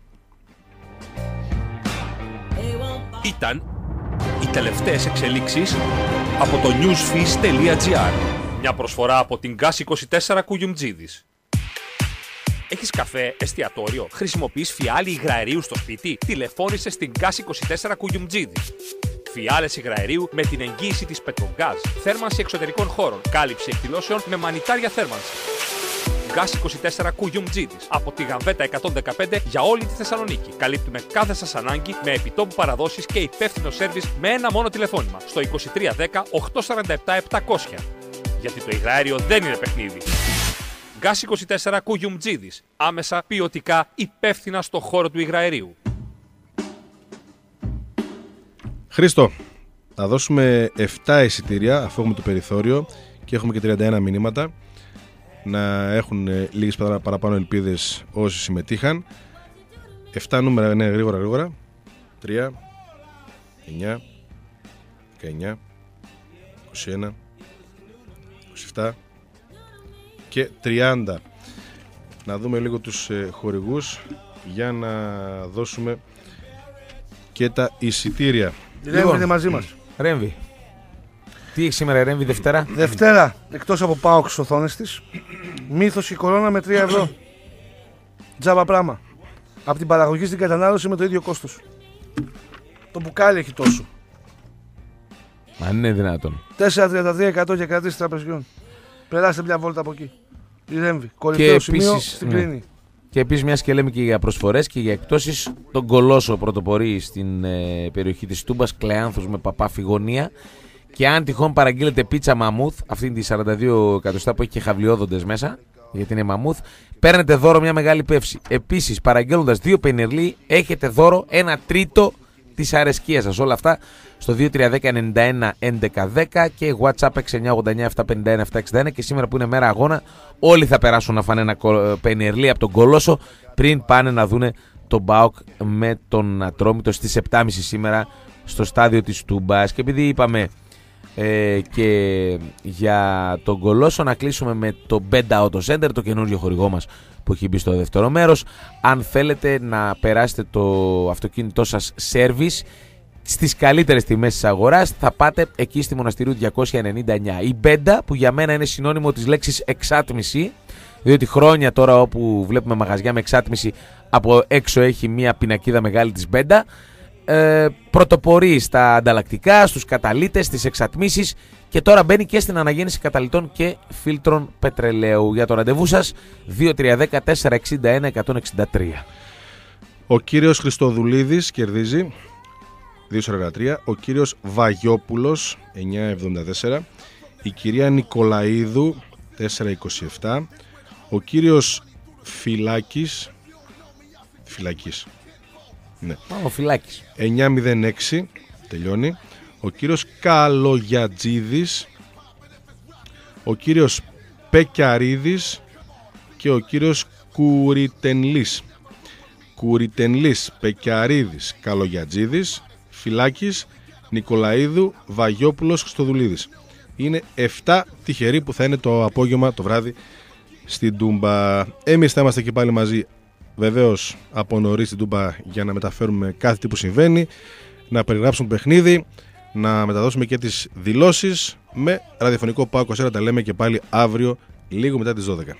Ήταν οι τελευταίες εξελίξεις από το newsfish τελεία gr. Μια προσφορά από την γκας είκοσι τέσσερα Κουγιουμτζίδης. Έχεις καφέ, εστιατόριο, χρησιμοποιείς φιάλι υγραερίου στο σπίτι? Τηλεφώνησε στην γκας είκοσι τέσσερα Κουγιουμτζίδης. Φιάλες υγραερίου με την εγγύηση της Πετρογκάζ. Θέρμανση εξωτερικών χώρων. Κάλυψη εκδηλώσεων με μανιτάρια θέρμανση. γκας είκοσι τέσσερα Κουγιουμτζίδης. Από τη Γαμβέτα εκατόν δεκαπέντε για όλη τη Θεσσαλονίκη. Καλύπτουμε κάθε σας ανάγκη με επιτόπου παραδόσεις και υπεύθυνο σέρβις με ένα μόνο τηλεφώνημα. Στο είκοσι τρία δέκα οκτακόσια σαράντα επτά επτακόσια. Γιατί το υγραέριο δεν είναι παιχνίδι. γκας είκοσι τέσσερα Κουγιουμτζίδης. Άμεσα, ποιοτικά, υπεύθυνα στο χώρο του υγραερίου. Χρήστο, θα δώσουμε επτά εισιτήρια αφού έχουμε το περιθώριο και έχουμε και τριάντα ένα μηνύματα. Να έχουν λίγες παραπάνω ελπίδες όσοι συμμετείχαν. επτά νούμερα, ναι, γρήγορα γρήγορα. τρία, εννιά, δεκαεννιά, είκοσι ένα, είκοσι επτά και τριάντα. Να δούμε λίγο τους ε, χορηγούς για να δώσουμε και τα εισιτήρια. Ρέμβι είναι μαζί μας. Ρέμβι. Τι έχει σήμερα, Ρέμβι, Δευτέρα? Δευτέρα, εκτός από ΠΑΟΚ στις οθόνες της, Μύθος η κορώνα με τρία ευρώ. Τζάμπα πράγμα. Από την παραγωγή στην κατανάλωση με το ίδιο κόστος. Το μπουκάλι έχει τόσο. Αν είναι δυνατόν. τέσσερα τριάντα τρία εκατό για κρατήσεις τραπεζιών. Περάστε μια βόλτα από εκεί. Η Ρέμβι, κορυφαίο σημείο στην ναι. Κρίνη. Και επίσης, μια και λέμε και για προσφορές και για εκπτώσεις, τον Κολόσο πρωτοπορεί στην ε, περιοχή της Τούμπας, Κλεάνθος με Παπάφη γωνία. Και αν τυχόν παραγγείλετε πίτσα μαμούθ, αυτήν τη σαράντα δύο εκατοστά που έχει και χαβλιόδοντες μέσα, γιατί είναι μαμούθ, παίρνετε δώρο μια μεγάλη πεύση. Επίσης, παραγγέλνοντας δύο πενερλί, έχετε δώρο ένα τρίτο της αρεσκίας σας. Όλα αυτά στο δύο τρία ένα μηδέν ενενήντα ένα έντεκα δέκα και WhatsApp έξι εννιά ογδόντα εννιά επτακόσια πενήντα ένα επτακόσια εξήντα ένα. Και σήμερα που είναι μέρα αγώνα, όλοι θα περάσουν να φάνε ένα πενερλί από τον Κολόσο πριν πάνε να δούνε τον ΠΑΟΚ με τον Ατρόμητο στις επτά και μισή σήμερα στο στάδιο της Τούμπας. Και επειδή είπαμε ε, και για τον Κολόσο, να κλείσουμε με το Benda Auto Center, το καινούριο χορηγό μας που έχει μπει στο δεύτερο μέρος. Αν θέλετε να περάσετε το αυτοκίνητό σας service στις καλύτερες τιμές της αγοράς, θα πάτε εκεί στη Μοναστηρίου διακόσια ενενήντα εννιά. Η Benda, που για μένα είναι συνώνυμο της λέξης εξάτμιση, διότι χρόνια τώρα όπου βλέπουμε μαγαζιά με εξάτμιση, από έξω έχει μια πινακίδα μεγάλη της Benda. Ε, πρωτοπορεί στα ανταλλακτικά, στους καταλύτες, στις εξατμίσεις και τώρα μπαίνει και στην αναγέννηση καταλυτών και φίλτρων πετρελαίου. Για το ραντεβού σας δύο τρία ένα τέσσερα εξήντα ένα εκατόν εξήντα τρία. Ο κύριος Χριστοδουλίδης κερδίζει δύο σαράντα τρία, ο κύριος Βαγιόπουλος εννιά εβδομήντα τέσσερα, η κυρία Νικολαίδου τέσσερα είκοσι επτά, ο κύριος Φυλάκης Φυλάκης ναι. Ο Φυλάκης εννιά μηδέν έξι τελειώνει, ο κύριος Καλογιατζίδης, ο κύριος Πεκιαρίδης και ο κύριος Κουριτενλής. Κουριτενλής, Πεκιαρίδης, Καλογιατζίδης, Φυλάκης, Νικολαίδου, Βαγιόπουλος, Χριστοδουλίδης. Είναι επτά τυχεροί που θα είναι το απόγευμα, το βράδυ στην Τούμπα. Εμείς θα είμαστε και πάλι μαζί, βεβαίως από νωρίς στην Τούμπα, για να μεταφέρουμε κάθε τι που συμβαίνει, να περιγράψουμε το παιχνίδι, να μεταδώσουμε και τις δηλώσεις με ραδιοφωνικό ΠΑΟΚ είκοσι. Τα λέμε και πάλι αύριο λίγο μετά τις δώδεκα.